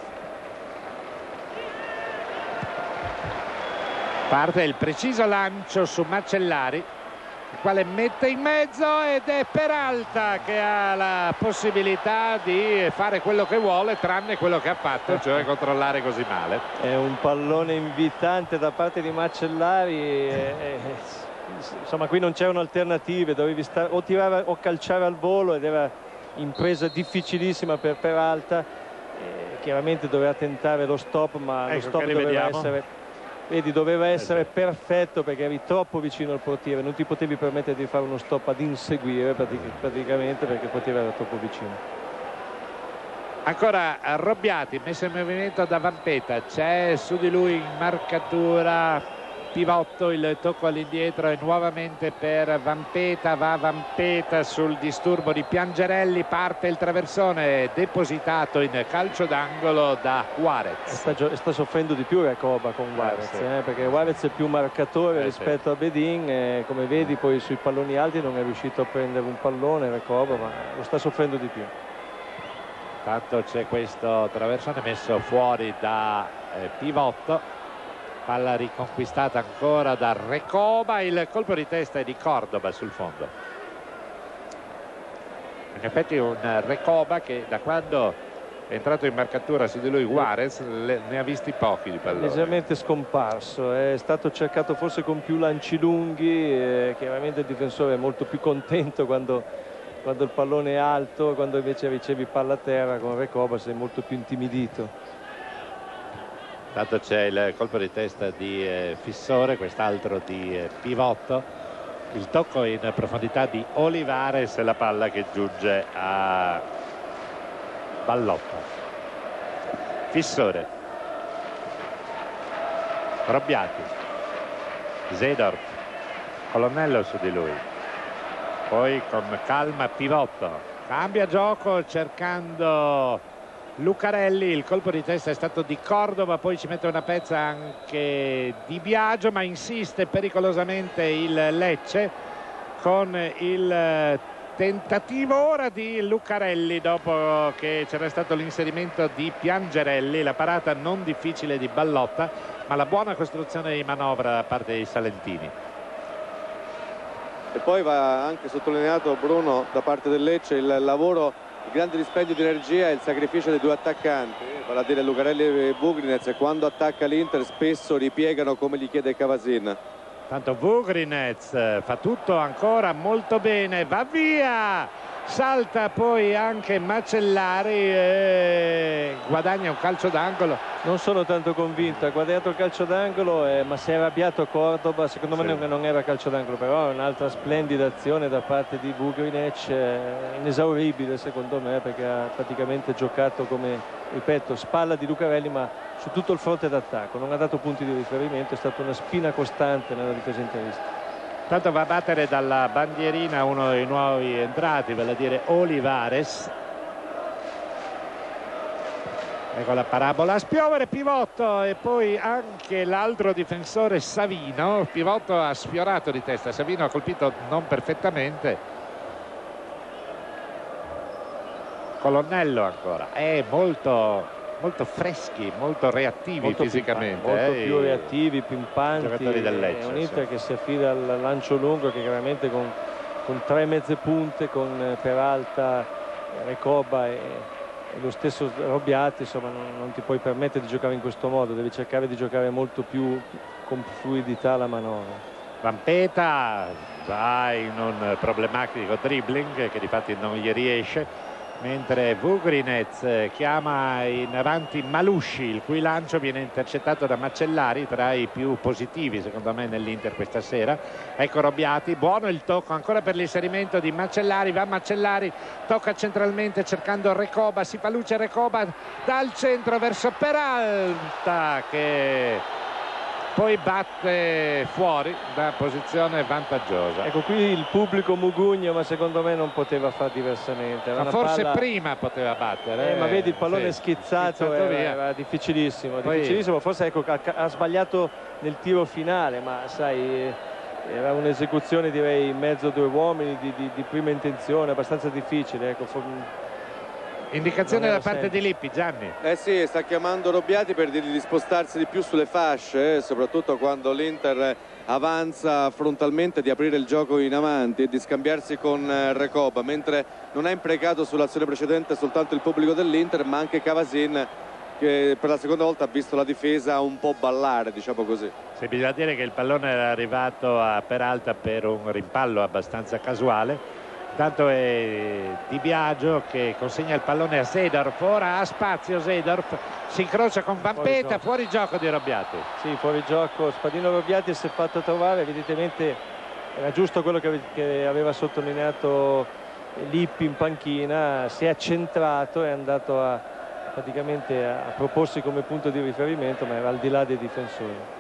S1: parte il preciso lancio su Macellari, il quale mette in mezzo ed è Peralta che ha la possibilità di fare quello che vuole tranne quello che ha fatto, cioè controllare così male.
S2: È un pallone invitante da parte di Macellari e, e, insomma qui non c'erano alternative, dovevi stare o tirare o calciare al volo ed era impresa difficilissima per Peralta, eh, chiaramente doveva tentare lo stop, ma
S1: ecco
S2: lo stop doveva
S1: rivediamo.
S2: essere, vedi, doveva essere
S1: eh,
S2: perfetto, perché eri troppo vicino al portiere, non ti potevi permettere di fare uno stop ad inseguire pratic praticamente, perché il portiere era troppo vicino.
S1: Ancora Robbiati, messo in movimento da Vampeta, c'è su di lui in marcatura Pivotto, il tocco all'indietro e nuovamente per Vampeta, va Vampeta sul disturbo di Piangerelli, parte il traversone depositato in calcio d'angolo da Juarez.
S2: Sta, sta soffrendo di più Recoba con Juarez,
S1: sì.
S2: eh, perché Juarez è più marcatore
S1: eh,
S2: rispetto
S1: sì.
S2: a Bedin, eh, come vedi poi sui palloni alti non è riuscito a prendere un pallone Recoba, ma lo sta soffrendo di più.
S1: Tanto c'è questo traversone messo fuori da eh, Pivotto, palla riconquistata ancora da Recoba, il colpo di testa è di Cordoba sul fondo. In effetti un Recoba che da quando è entrato in marcatura su di lui Juarez le, ne ha visti pochi di pallone.
S2: Leggermente scomparso, è stato cercato forse con più lanci lunghi, eh, chiaramente il difensore è molto più contento quando quando il pallone è alto, quando invece ricevi palla a terra con Recoba sei molto più intimidito.
S1: Tanto c'è il colpo di testa di eh, Fissore, quest'altro di eh, Pivotto, il tocco in profondità di Olivares e la palla che giunge a Ballotta. Fissore, Robbiati, Zedorf, Colonnello su di lui. Poi con calma Pivotto, cambia gioco cercando Lucarelli, il colpo di testa è stato di Cordova, poi ci mette una pezza anche di Biagio, ma insiste pericolosamente il Lecce con il tentativo ora di Lucarelli dopo che c'era stato l'inserimento di Piangerelli, la parata non difficile di Ballotta, ma la buona costruzione di manovra da parte dei salentini.
S3: E poi va anche sottolineato, Bruno, da parte del Lecce il lavoro, il grande dispendio di energia e il sacrificio dei due attaccanti, vale a dire Lucarelli e Vugrinec, e quando attacca l'Inter spesso ripiegano come gli chiede Cavasin.
S1: Tanto Vugrinec fa tutto ancora molto bene, va via, salta poi anche Macellari e guadagna un calcio d'angolo.
S2: Non sono tanto convinto, ha guadagnato il calcio d'angolo, eh, ma si è arrabbiato Cordoba, secondo me
S1: sì.
S2: non era calcio d'angolo, però è un'altra splendida azione da parte di Vugrinec, eh, inesauribile secondo me, perché ha praticamente giocato come, ripeto, spalla di Lucarelli, ma su tutto il fronte d'attacco, non ha dato punti di riferimento, è stata una spina costante nella difesa interista.
S1: Tanto va a battere dalla bandierina uno dei nuovi entrati, vale a dire Olivares. Ecco la parabola a spiovere, Pivotto e poi anche l'altro difensore Savino. Pivotto ha sfiorato di testa, Savino ha colpito non perfettamente. Colonnello ancora, è molto, molto freschi, molto reattivi
S2: molto
S1: fisicamente.
S2: Pimpanti, molto
S1: eh,
S2: più reattivi, pimpanti,
S1: giocatori del Lecce,
S2: è un Inter
S1: sì.
S2: che si affida al lancio lungo, che chiaramente con, con tre mezze punte, con Peralta, Recoba e e lo stesso Robbiati, insomma non, non ti puoi permettere di giocare in questo modo, devi cercare di giocare molto più con fluidità la manovra.
S1: Vampeta va in un problematico dribbling che di fatti non gli riesce, mentre Vugrinec chiama in avanti Malusci, il cui lancio viene intercettato da Macellari, tra i più positivi secondo me nell'Inter questa sera. Ecco Robbiati, buono il tocco ancora per l'inserimento di Macellari, va Macellari, tocca centralmente cercando Recoba, si fa luce Recoba dal centro verso Peralta che poi batte fuori da posizione vantaggiosa.
S2: Ecco qui il pubblico mugugna, ma secondo me non poteva fare diversamente. Era
S1: Ma
S2: una
S1: forse
S2: palla...
S1: prima poteva battere.
S2: Eh, ma vedi il pallone
S1: sì,
S2: schizzato,
S1: schizzato
S2: era,
S1: via.
S2: era difficilissimo,
S1: Poi...
S2: difficilissimo. Forse ecco, ha, ha sbagliato nel tiro finale, ma sai, era un'esecuzione direi in mezzo a due uomini di, di, di prima intenzione, abbastanza difficile. Ecco, for...
S1: Indicazione da parte
S2: semplice.
S1: di Lippi, Gianni.
S3: Eh sì, sta chiamando Robbiati per dirgli di spostarsi di più sulle fasce, eh, soprattutto quando l'Inter avanza frontalmente, di aprire il gioco in avanti e di scambiarsi con eh, Recoba, mentre non ha imprecato sull'azione precedente soltanto il pubblico dell'Inter, ma anche Cavasin, che per la seconda volta ha visto la difesa un po' ballare, diciamo così.
S1: Sì, bisogna dire che il pallone era arrivato a Peralta per un rimpallo abbastanza casuale. Tanto è Di Biagio che consegna il pallone a Seedorf, ora ha spazio Seedorf, si incrocia con Vampeta, fuori gioco di Robbiati.
S2: Sì, fuori gioco, Spadino Robbiati si è fatto trovare, evidentemente era giusto quello che, ave che aveva sottolineato Lippi in panchina, si è accentrato, è andato a, praticamente a, a proporsi come punto di riferimento, ma era al di là dei difensori.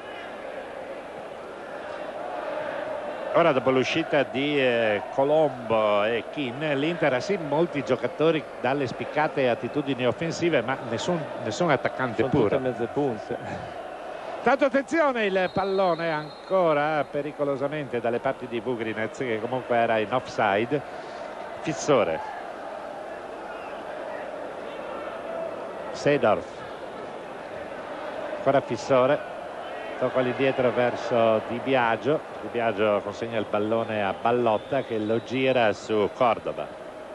S1: Ora dopo l'uscita di eh, Colombo e Keane, l'Inter ha sì molti giocatori dalle spiccate attitudini offensive, ma nessun, nessun attaccante
S2: Sono
S1: puro.
S2: tutte mezze punte.
S1: Tanto attenzione, il pallone ancora pericolosamente dalle parti di Vugrinec, che comunque era in offside. Fissore, Seedorf, ancora Fissore, tocca all'indietro verso Di Biagio. Di Biagio consegna il pallone a Ballotta che lo gira su Cordoba.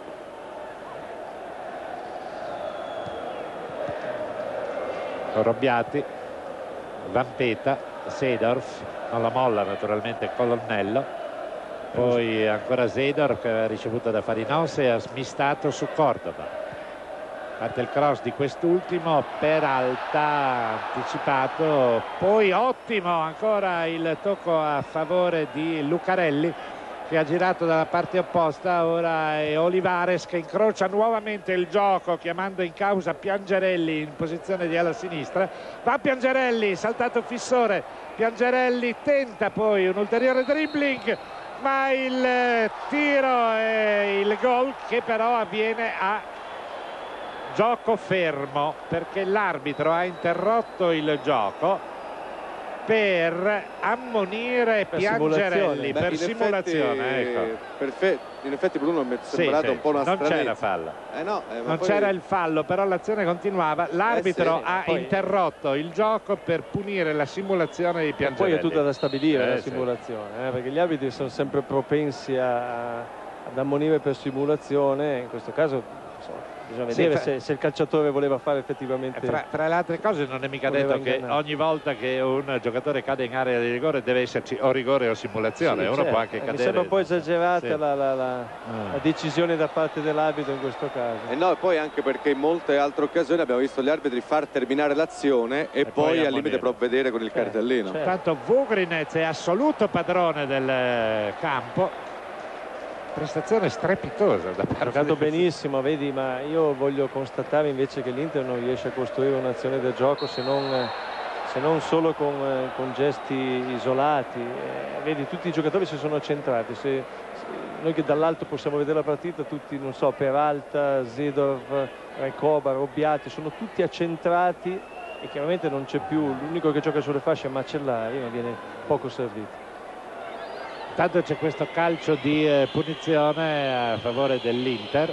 S1: Robbiati, Vampeta, Seedorf, non la molla naturalmente Colonnello, poi ancora Seedorf che aveva ricevuto da Farinos e ha smistato su Cordoba. Parte il cross di quest'ultimo, Peralta anticipato, poi ottimo ancora il tocco a favore di Lucarelli che ha girato dalla parte opposta. Ora è Olivares che incrocia nuovamente il gioco chiamando in causa Piangerelli in posizione di ala sinistra. Va Piangerelli, saltato Fissore, Piangerelli tenta poi un ulteriore dribbling, ma il tiro e il gol che però avviene a gioco fermo perché l'arbitro ha interrotto il gioco per ammonire
S2: per
S1: Piangerelli
S2: simulazione.
S1: per
S3: Beh,
S1: simulazione.
S3: in, effetti,
S1: ecco.
S3: perfetto, in effetti Bruno mi è sembrato
S1: sì,
S3: un po' una
S1: non
S3: stranezza.
S1: c'era fallo,
S3: eh no, eh,
S1: non
S3: poi...
S1: c'era il fallo, però l'azione continuava. L'arbitro
S3: eh sì,
S1: ha
S2: poi...
S1: interrotto il gioco per punire la simulazione di Piangerelli.
S2: Poi è tutto da stabilire
S1: eh,
S2: la
S1: sì.
S2: simulazione, eh, perché gli arbitri sono sempre propensi a, ad ammonire per simulazione. In questo caso insomma, bisogna
S1: Sì,
S2: vedere
S1: fra...
S2: se, se il calciatore voleva fare effettivamente.
S1: Fra, fra le altre cose non è mica detto che ogni volta che un giocatore cade in area di rigore deve esserci o rigore o simulazione.
S2: Sì,
S1: Uno
S2: certo.
S1: può anche
S2: Mi
S1: cadere.
S2: sembra un po' esagerata
S1: sì.
S2: la, la, la,
S1: mm.
S2: la decisione da parte dell'arbitro in questo caso.
S3: E no, e poi anche perché in molte altre occasioni abbiamo visto gli arbitri far terminare l'azione e, e poi, poi al limite provvedere con il
S2: certo,
S3: cartellino.
S2: certo.
S1: Tanto Vugrinec è assoluto padrone del campo. Prestazione strepitosa da parte.
S2: Ha giocato benissimo, vedi, ma io voglio constatare invece che l'Inter non riesce a costruire un'azione del gioco se non, se non solo con, con gesti isolati. Eh, vedi, tutti i giocatori si sono centrati. Se, se, noi che dall'alto possiamo vedere la partita, tutti, non so, Peralta, Seedorf, Recoba, Robbiati, sono tutti accentrati e chiaramente non c'è più, l'unico che gioca sulle fasce è Macellari, ma viene poco servito.
S1: Tanto c'è questo calcio di eh, punizione a favore dell'Inter.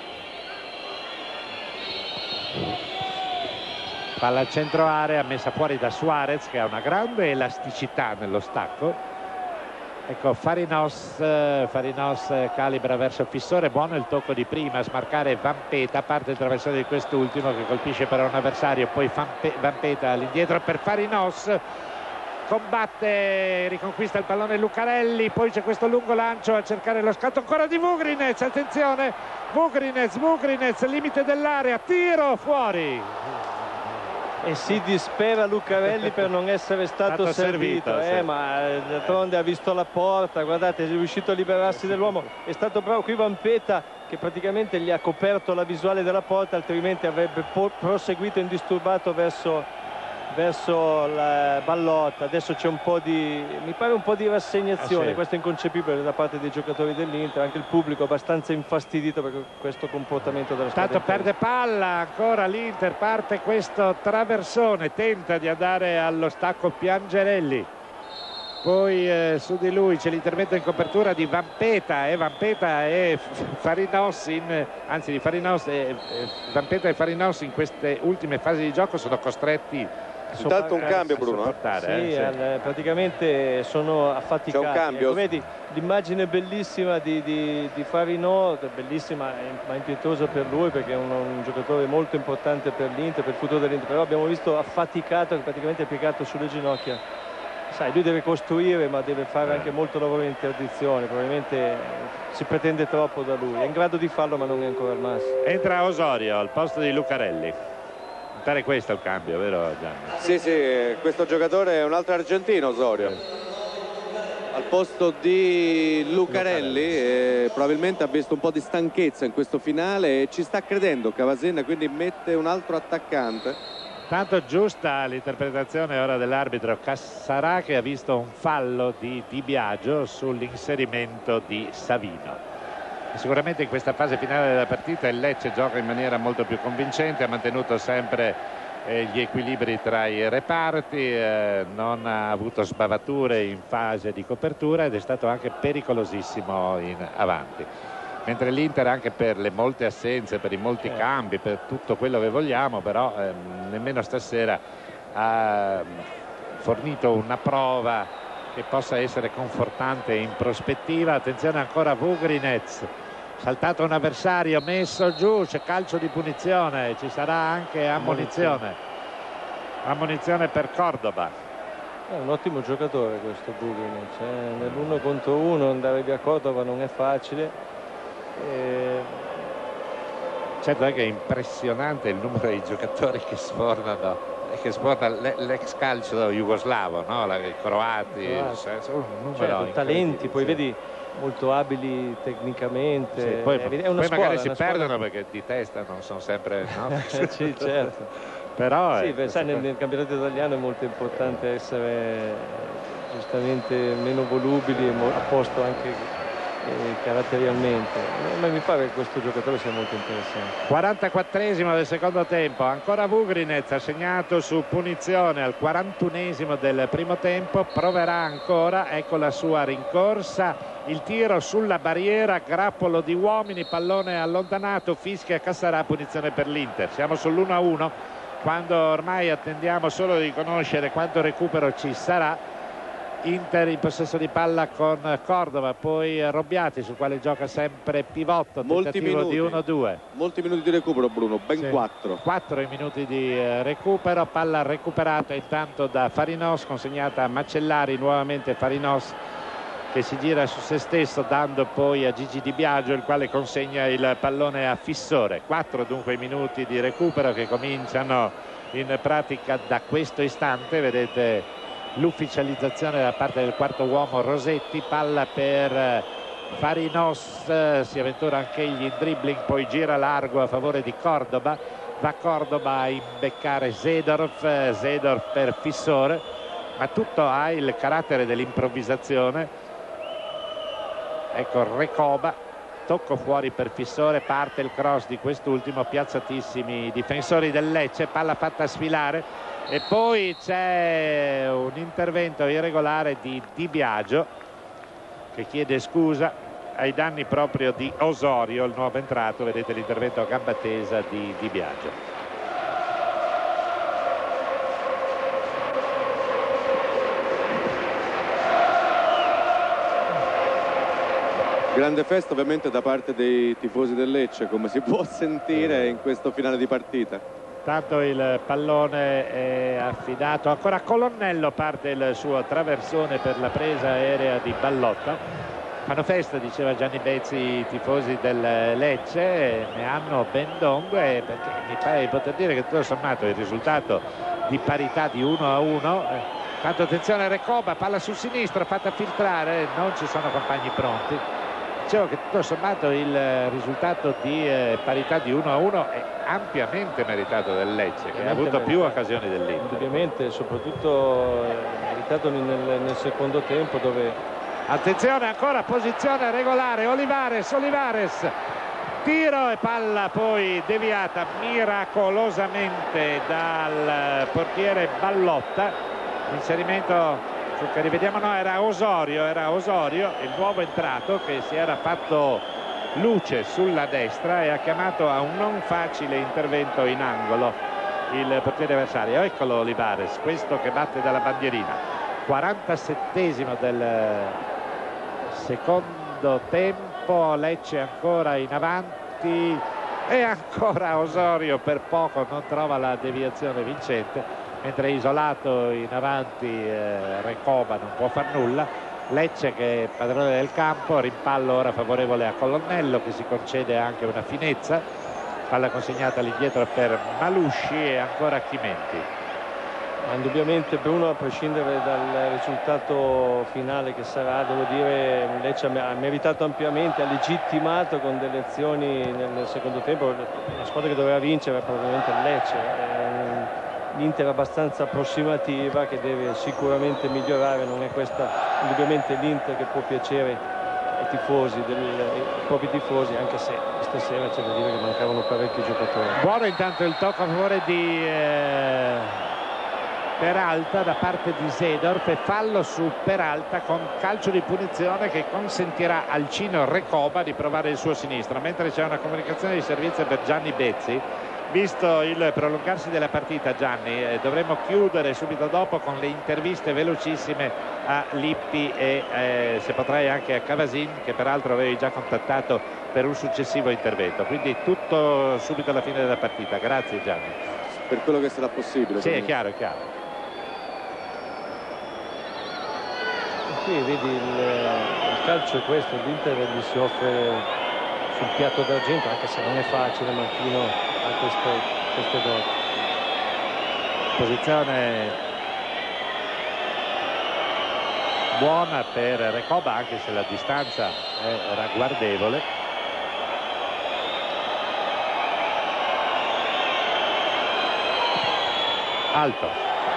S1: Palla al centro area messa fuori da Suarez che ha una grande elasticità nello stacco. Ecco Farinos, eh, Farinos eh, calibra verso Fissore, buono il tocco di prima a smarcare Vampeta, parte il traversone di quest'ultimo che colpisce però un avversario, poi Vampe Vampeta all'indietro per Farinos. Combatte, riconquista il pallone Lucarelli, poi c'è questo lungo lancio a cercare lo scatto ancora di Vugrinec, attenzione Vugrinec, Vugrinec, limite dell'area, tiro fuori
S2: e si dispera Lucarelli per non essere stato, stato servito, servito eh, sì. Ma d'altronde ha visto la porta, guardate, è riuscito a liberarsi dell'uomo, è stato bravo qui Vampeta che praticamente gli ha coperto la visuale della porta, altrimenti avrebbe proseguito indisturbato verso verso la Ballotta. Adesso c'è un po' di, mi pare un po' di rassegnazione, ah, sì. Questo è inconcepibile da parte dei giocatori dell'Inter, anche il pubblico abbastanza infastidito per questo comportamento della squadra.
S1: Tanto perde palla ancora l'Inter, parte questo traversone, tenta di andare allo stacco Piangerelli, poi eh, su di lui c'è l'intervento in copertura di Vampeta e Vampeta e Farinos in, anzi di Farinos e, e Vampeta e Farinos in queste ultime fasi di gioco sono costretti.
S3: Intanto un cambio Bruno
S2: sì,
S1: eh, sì.
S2: Al, praticamente sono affaticati.
S3: C'è un cambio.
S2: Ecco, vedi l'immagine bellissima di, di, di Farino, bellissima ma impietosa per lui perché è un, un giocatore molto importante per l'Inter, per il futuro dell'Inter, però abbiamo visto affaticato che praticamente è piegato sulle ginocchia sai, lui deve costruire, ma deve fare anche molto lavoro in interdizione, probabilmente si pretende troppo da lui, è in grado di farlo ma non è ancora al massimo.
S1: Entra Osorio al posto di Lucarelli. Per questo è il cambio, vero Gianni?
S3: Sì, sì, questo giocatore è un altro argentino, Osorio. Al posto di Lucarelli, eh, probabilmente ha visto un po' di stanchezza in questo finale e ci sta credendo Cavasin, quindi mette un altro attaccante.
S1: Tanto giusta l'interpretazione ora dell'arbitro Cassarà, che ha visto un fallo di Di Biagio sull'inserimento di Savino. Sicuramente in questa fase finale della partita il Lecce gioca in maniera molto più convincente, ha mantenuto sempre eh, gli equilibri tra i reparti, eh, non ha avuto sbavature in fase di copertura ed è stato anche pericolosissimo in avanti. Mentre l'Inter, anche per le molte assenze, per i molti
S2: eh.
S1: cambi, per tutto quello che vogliamo, però eh, nemmeno stasera ha fornito una prova che possa essere confortante in prospettiva. Attenzione ancora a Vugrinec, saltato un avversario, messo giù, c'è calcio di punizione, ci sarà anche ammonizione ammonizione per Cordoba.
S2: È un ottimo giocatore questo Vugrinec, eh? Nell'uno contro uno andare via Cordoba non è facile. E...
S1: certo è che è impressionante il numero di giocatori che sfornano, che sforna l'ex calcio jugoslavo, no? I croati,
S2: ah,
S1: sono un numero
S2: certo, talenti, poi
S1: sì.
S2: Vedi molto abili tecnicamente,
S1: sì, poi,
S2: è una
S1: poi
S2: scuola,
S1: magari si
S2: una
S1: perdono
S2: scuola...
S1: perché di testa non sono sempre, no?
S2: sì, certo.
S1: Però
S2: sì,
S1: eh,
S2: beh, sai, nel, nel campionato italiano è molto importante essere giustamente meno volubili, a posto anche eh, caratterialmente, ma mi pare che questo giocatore sia molto interessante.
S1: quarantaquattresimo del secondo tempo, ancora Vugrinec, ha segnato su punizione al quarantunesimo del primo tempo, proverà ancora, ecco la sua rincorsa, il tiro sulla barriera, grappolo di uomini, pallone allontanato, fischia Cassarà, punizione per l'Inter. Siamo sull'uno a uno quando ormai attendiamo solo di conoscere quanto recupero ci sarà. Inter in possesso di palla con Cordova, poi Robbiati sul quale gioca sempre Pivotto,
S3: molti
S1: tentativo
S3: minuti,
S1: di uno due.
S3: Molti minuti di recupero, Bruno, ben
S1: sì.
S3: quattro.
S1: quattro i minuti di recupero, palla recuperata intanto da Farinos, consegnata a Macellari, nuovamente Farinos che si gira su se stesso dando poi a Gigi Di Biagio, il quale consegna il pallone a Fissore. quattro dunque i minuti di recupero che cominciano in pratica da questo istante. Vedete l'ufficializzazione da parte del quarto uomo Rosetti, palla per Farinos, si avventura anche egli in dribbling, poi gira largo a favore di Cordoba, va Cordoba a imbeccare Seedorf, Seedorf per Fissore, ma tutto ha il carattere dell'improvvisazione. Ecco Recoba, tocco fuori per Fissore, parte il cross di quest'ultimo, piazzatissimi difensori del Lecce, palla fatta sfilare. E poi c'è un intervento irregolare di Di Biagio che chiede scusa ai danni proprio di Osorio, il nuovo entrato. Vedete l'intervento a gamba tesa di Di Biagio.
S3: Grande festa ovviamente da parte dei tifosi del Lecce, come si può sentire in questo finale di partita.
S1: Tanto il pallone è affidato ancora a Colonnello, parte il suo traversone per la presa aerea di Ballotta. Fanno festa, diceva Gianni Bezzi, i tifosi del Lecce, ne hanno ben dongue, perché mi pare di poter dire che tutto sommato il risultato di parità di uno a uno. Tanto attenzione a Recoba, palla sul sinistro fatta filtrare, non ci sono compagni pronti. Dicevo che tutto sommato il risultato di eh, parità di uno a uno è ampiamente meritato del Lecce, che ha avuto più occasioni dell'Inter.
S2: Ovviamente, soprattutto eh, meritato nel, nel secondo tempo, dove...
S1: Attenzione ancora, posizione regolare, Olivares, Olivares, tiro e palla poi deviata miracolosamente dal portiere Ballotta. Inserimento che rivediamo, no, era Osorio, era Osorio, il nuovo entrato che si era fatto luce sulla destra e ha chiamato a un non facile intervento in angolo il portiere avversario. Eccolo Olivares, questo che batte dalla bandierina. quarantasettesimo del secondo tempo, Lecce ancora in avanti e ancora Osorio per poco non trova la deviazione vincente. mentre isolato in avanti eh, Recoba non può far nulla. Lecce che è padrone del campo, rimpallo ora favorevole a Colonnello che si concede anche una finezza, palla consegnata all'indietro per Malusci e ancora Chimenti.
S2: Ma indubbiamente Bruno, a prescindere dal risultato finale che sarà, devo dire, Lecce ha meritato ampiamente, ha legittimato con delle azioni nel secondo tempo. La squadra che doveva vincere è probabilmente il Lecce. L'Inter è abbastanza approssimativa, che deve sicuramente migliorare. Non è questa indubbiamente l'Inter che può piacere ai tifosi, del, ai propri tifosi, anche se stasera c'è da dire che mancavano parecchi giocatori.
S1: Buono intanto il tocco a favore di eh, Peralta da parte di Seedorf e fallo su Peralta con calcio di punizione che consentirà al Cino Recoba di provare il suo sinistro, mentre c'è una comunicazione di servizio per Gianni Bezzi. Visto il prolungarsi della partita, Gianni, eh, dovremmo chiudere subito dopo con le interviste velocissime a Lippi e eh, se potrai anche a Cavasin, che peraltro avevi già contattato per un successivo intervento. Quindi tutto subito alla fine della partita. Grazie Gianni.
S3: Per quello che sarà possibile.
S1: Sì, è chiaro, è chiaro.
S2: Qui vedi il, il calcio è questo, l'Inter gli si offre sul piatto d'argento, anche se non è facile, Martino ha queste, queste doti.
S1: Posizione buona per Recoba, anche se la distanza è ragguardevole. Alto.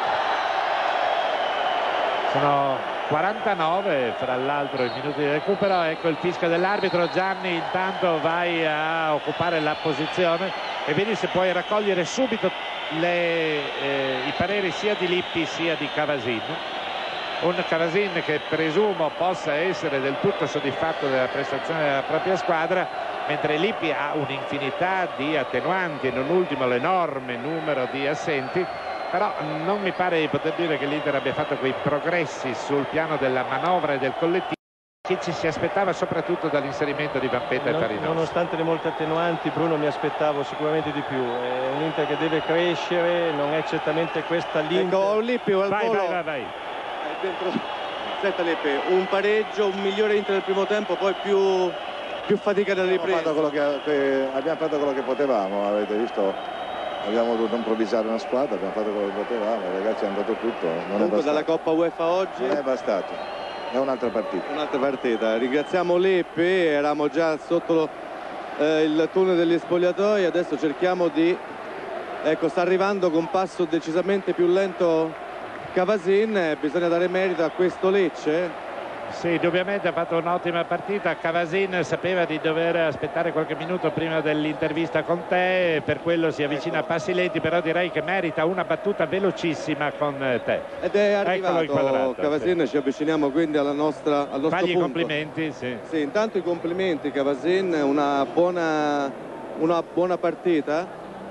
S1: Sono quarantanove fra l'altro i minuti di recupero. Ecco il fischio dell'arbitro. Gianni, intanto vai a occupare la posizione e vedi se puoi raccogliere subito le, eh, i pareri sia di Lippi sia di Cavasin. Un Cavasin che presumo possa essere del tutto soddisfatto della prestazione della propria squadra, mentre Lippi ha un'infinità di attenuanti, non ultimo l'enorme numero di assenti. Però non mi pare di poter dire che l'Inter abbia fatto quei progressi sul piano della manovra e del collettivo che ci si aspettava, soprattutto dall'inserimento di Vampeta
S2: non,
S1: e Farinozzi.
S2: Nonostante le molte attenuanti, Bruno, mi aspettavo sicuramente di più. È un Inter che deve crescere, non è certamente questa l'Inter.
S3: Ecco, Lippi,
S1: vai, vai, vai, vai.
S3: Dentro... Aspetta Lippi, un pareggio, un migliore Inter del primo tempo, poi più, più fatica nella ripresa.
S5: Abbiamo fatto quello che, che, abbiamo fatto quello che potevamo, avete visto. Abbiamo dovuto improvvisare una squadra, abbiamo fatto quello che potevamo, ragazzi, è andato tutto. Non
S3: Comunque
S5: è
S3: dalla Coppa UEFA oggi
S5: non è bastato, è un'altra partita.
S3: Un'altra partita. Ringraziamo Lippi, eravamo già sotto lo, eh, il tunnel degli spogliatoi, adesso cerchiamo di... Ecco, sta arrivando con passo decisamente più lento Cavasin, eh, bisogna dare merito a questo Lecce.
S1: Sì, indubbiamente ha fatto un'ottima partita. Cavasin sapeva di dover aspettare qualche minuto prima dell'intervista con te, per quello si avvicina a passi lenti, però direi che merita una battuta velocissima con te.
S3: Ed è arrivato Cavasin, sì. Ci avviciniamo quindi alla nostra, al nostro
S1: Fagli
S3: punto.
S1: i complimenti, sì.
S3: Sì, intanto i complimenti Cavasin, una buona, una buona partita.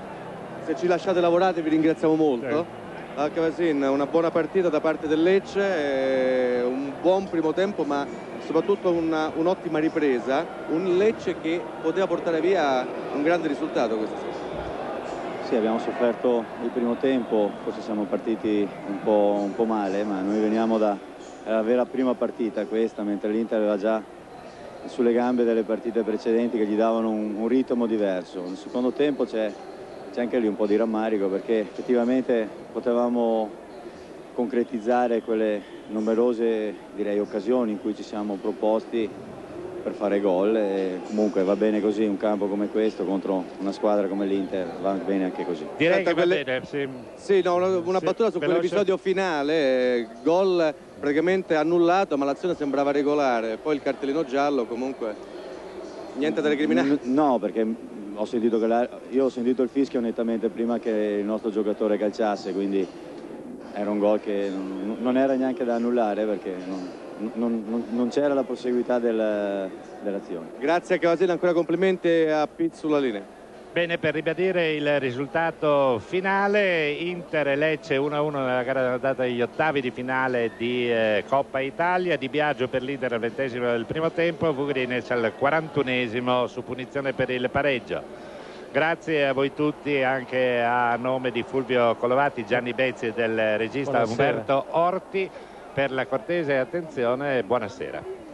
S3: Se ci lasciate lavorare vi ringraziamo molto. Sì. A Cavasin una buona partita da parte del Lecce, un buon primo tempo ma soprattutto un'ottima ripresa, un Lecce che poteva portare via un grande risultato questa sera.
S6: Sì, abbiamo sofferto il primo tempo, forse siamo partiti un po', un po' male, ma noi veniamo da la vera prima partita questa, mentre l'Inter aveva già sulle gambe delle partite precedenti che gli davano un, un ritmo diverso. Nel secondo tempo c'è c'è anche lì un po' di rammarico, perché effettivamente potevamo concretizzare quelle numerose, direi, occasioni in cui ci siamo proposti per fare gol, e comunque va bene così, un campo come questo contro una squadra come l'Inter va bene anche così.
S1: Direi
S3: Senta,
S1: che va
S3: quelle...
S1: bene, sì.
S3: Sì, no, una, una
S1: sì,
S3: battuta su quell'episodio finale, gol praticamente annullato ma l'azione sembrava regolare, poi il cartellino giallo, comunque niente da recriminare.
S6: No, perché ho sentito che la... io ho sentito il fischio nettamente prima che il nostro giocatore calciasse, quindi era un gol che non, non era neanche da annullare, perché non, non, non, non c'era la possibilità del, dell'azione.
S3: Grazie a Cavasin, ancora complimenti a Pitt sulla linea.
S1: Bene, per ribadire il risultato finale, Inter e Lecce uno a uno nella gara data agli ottavi di finale di eh, Coppa Italia. Di Biagio per l'Inter al ventesimo del primo tempo, Vugrinec al quarantunesimo su punizione per il pareggio. Grazie a voi tutti, anche a nome di Fulvio Colovati, Gianni Bezzi e del regista
S2: Buonasera.
S1: Umberto Orti, per la cortese attenzione e buonasera.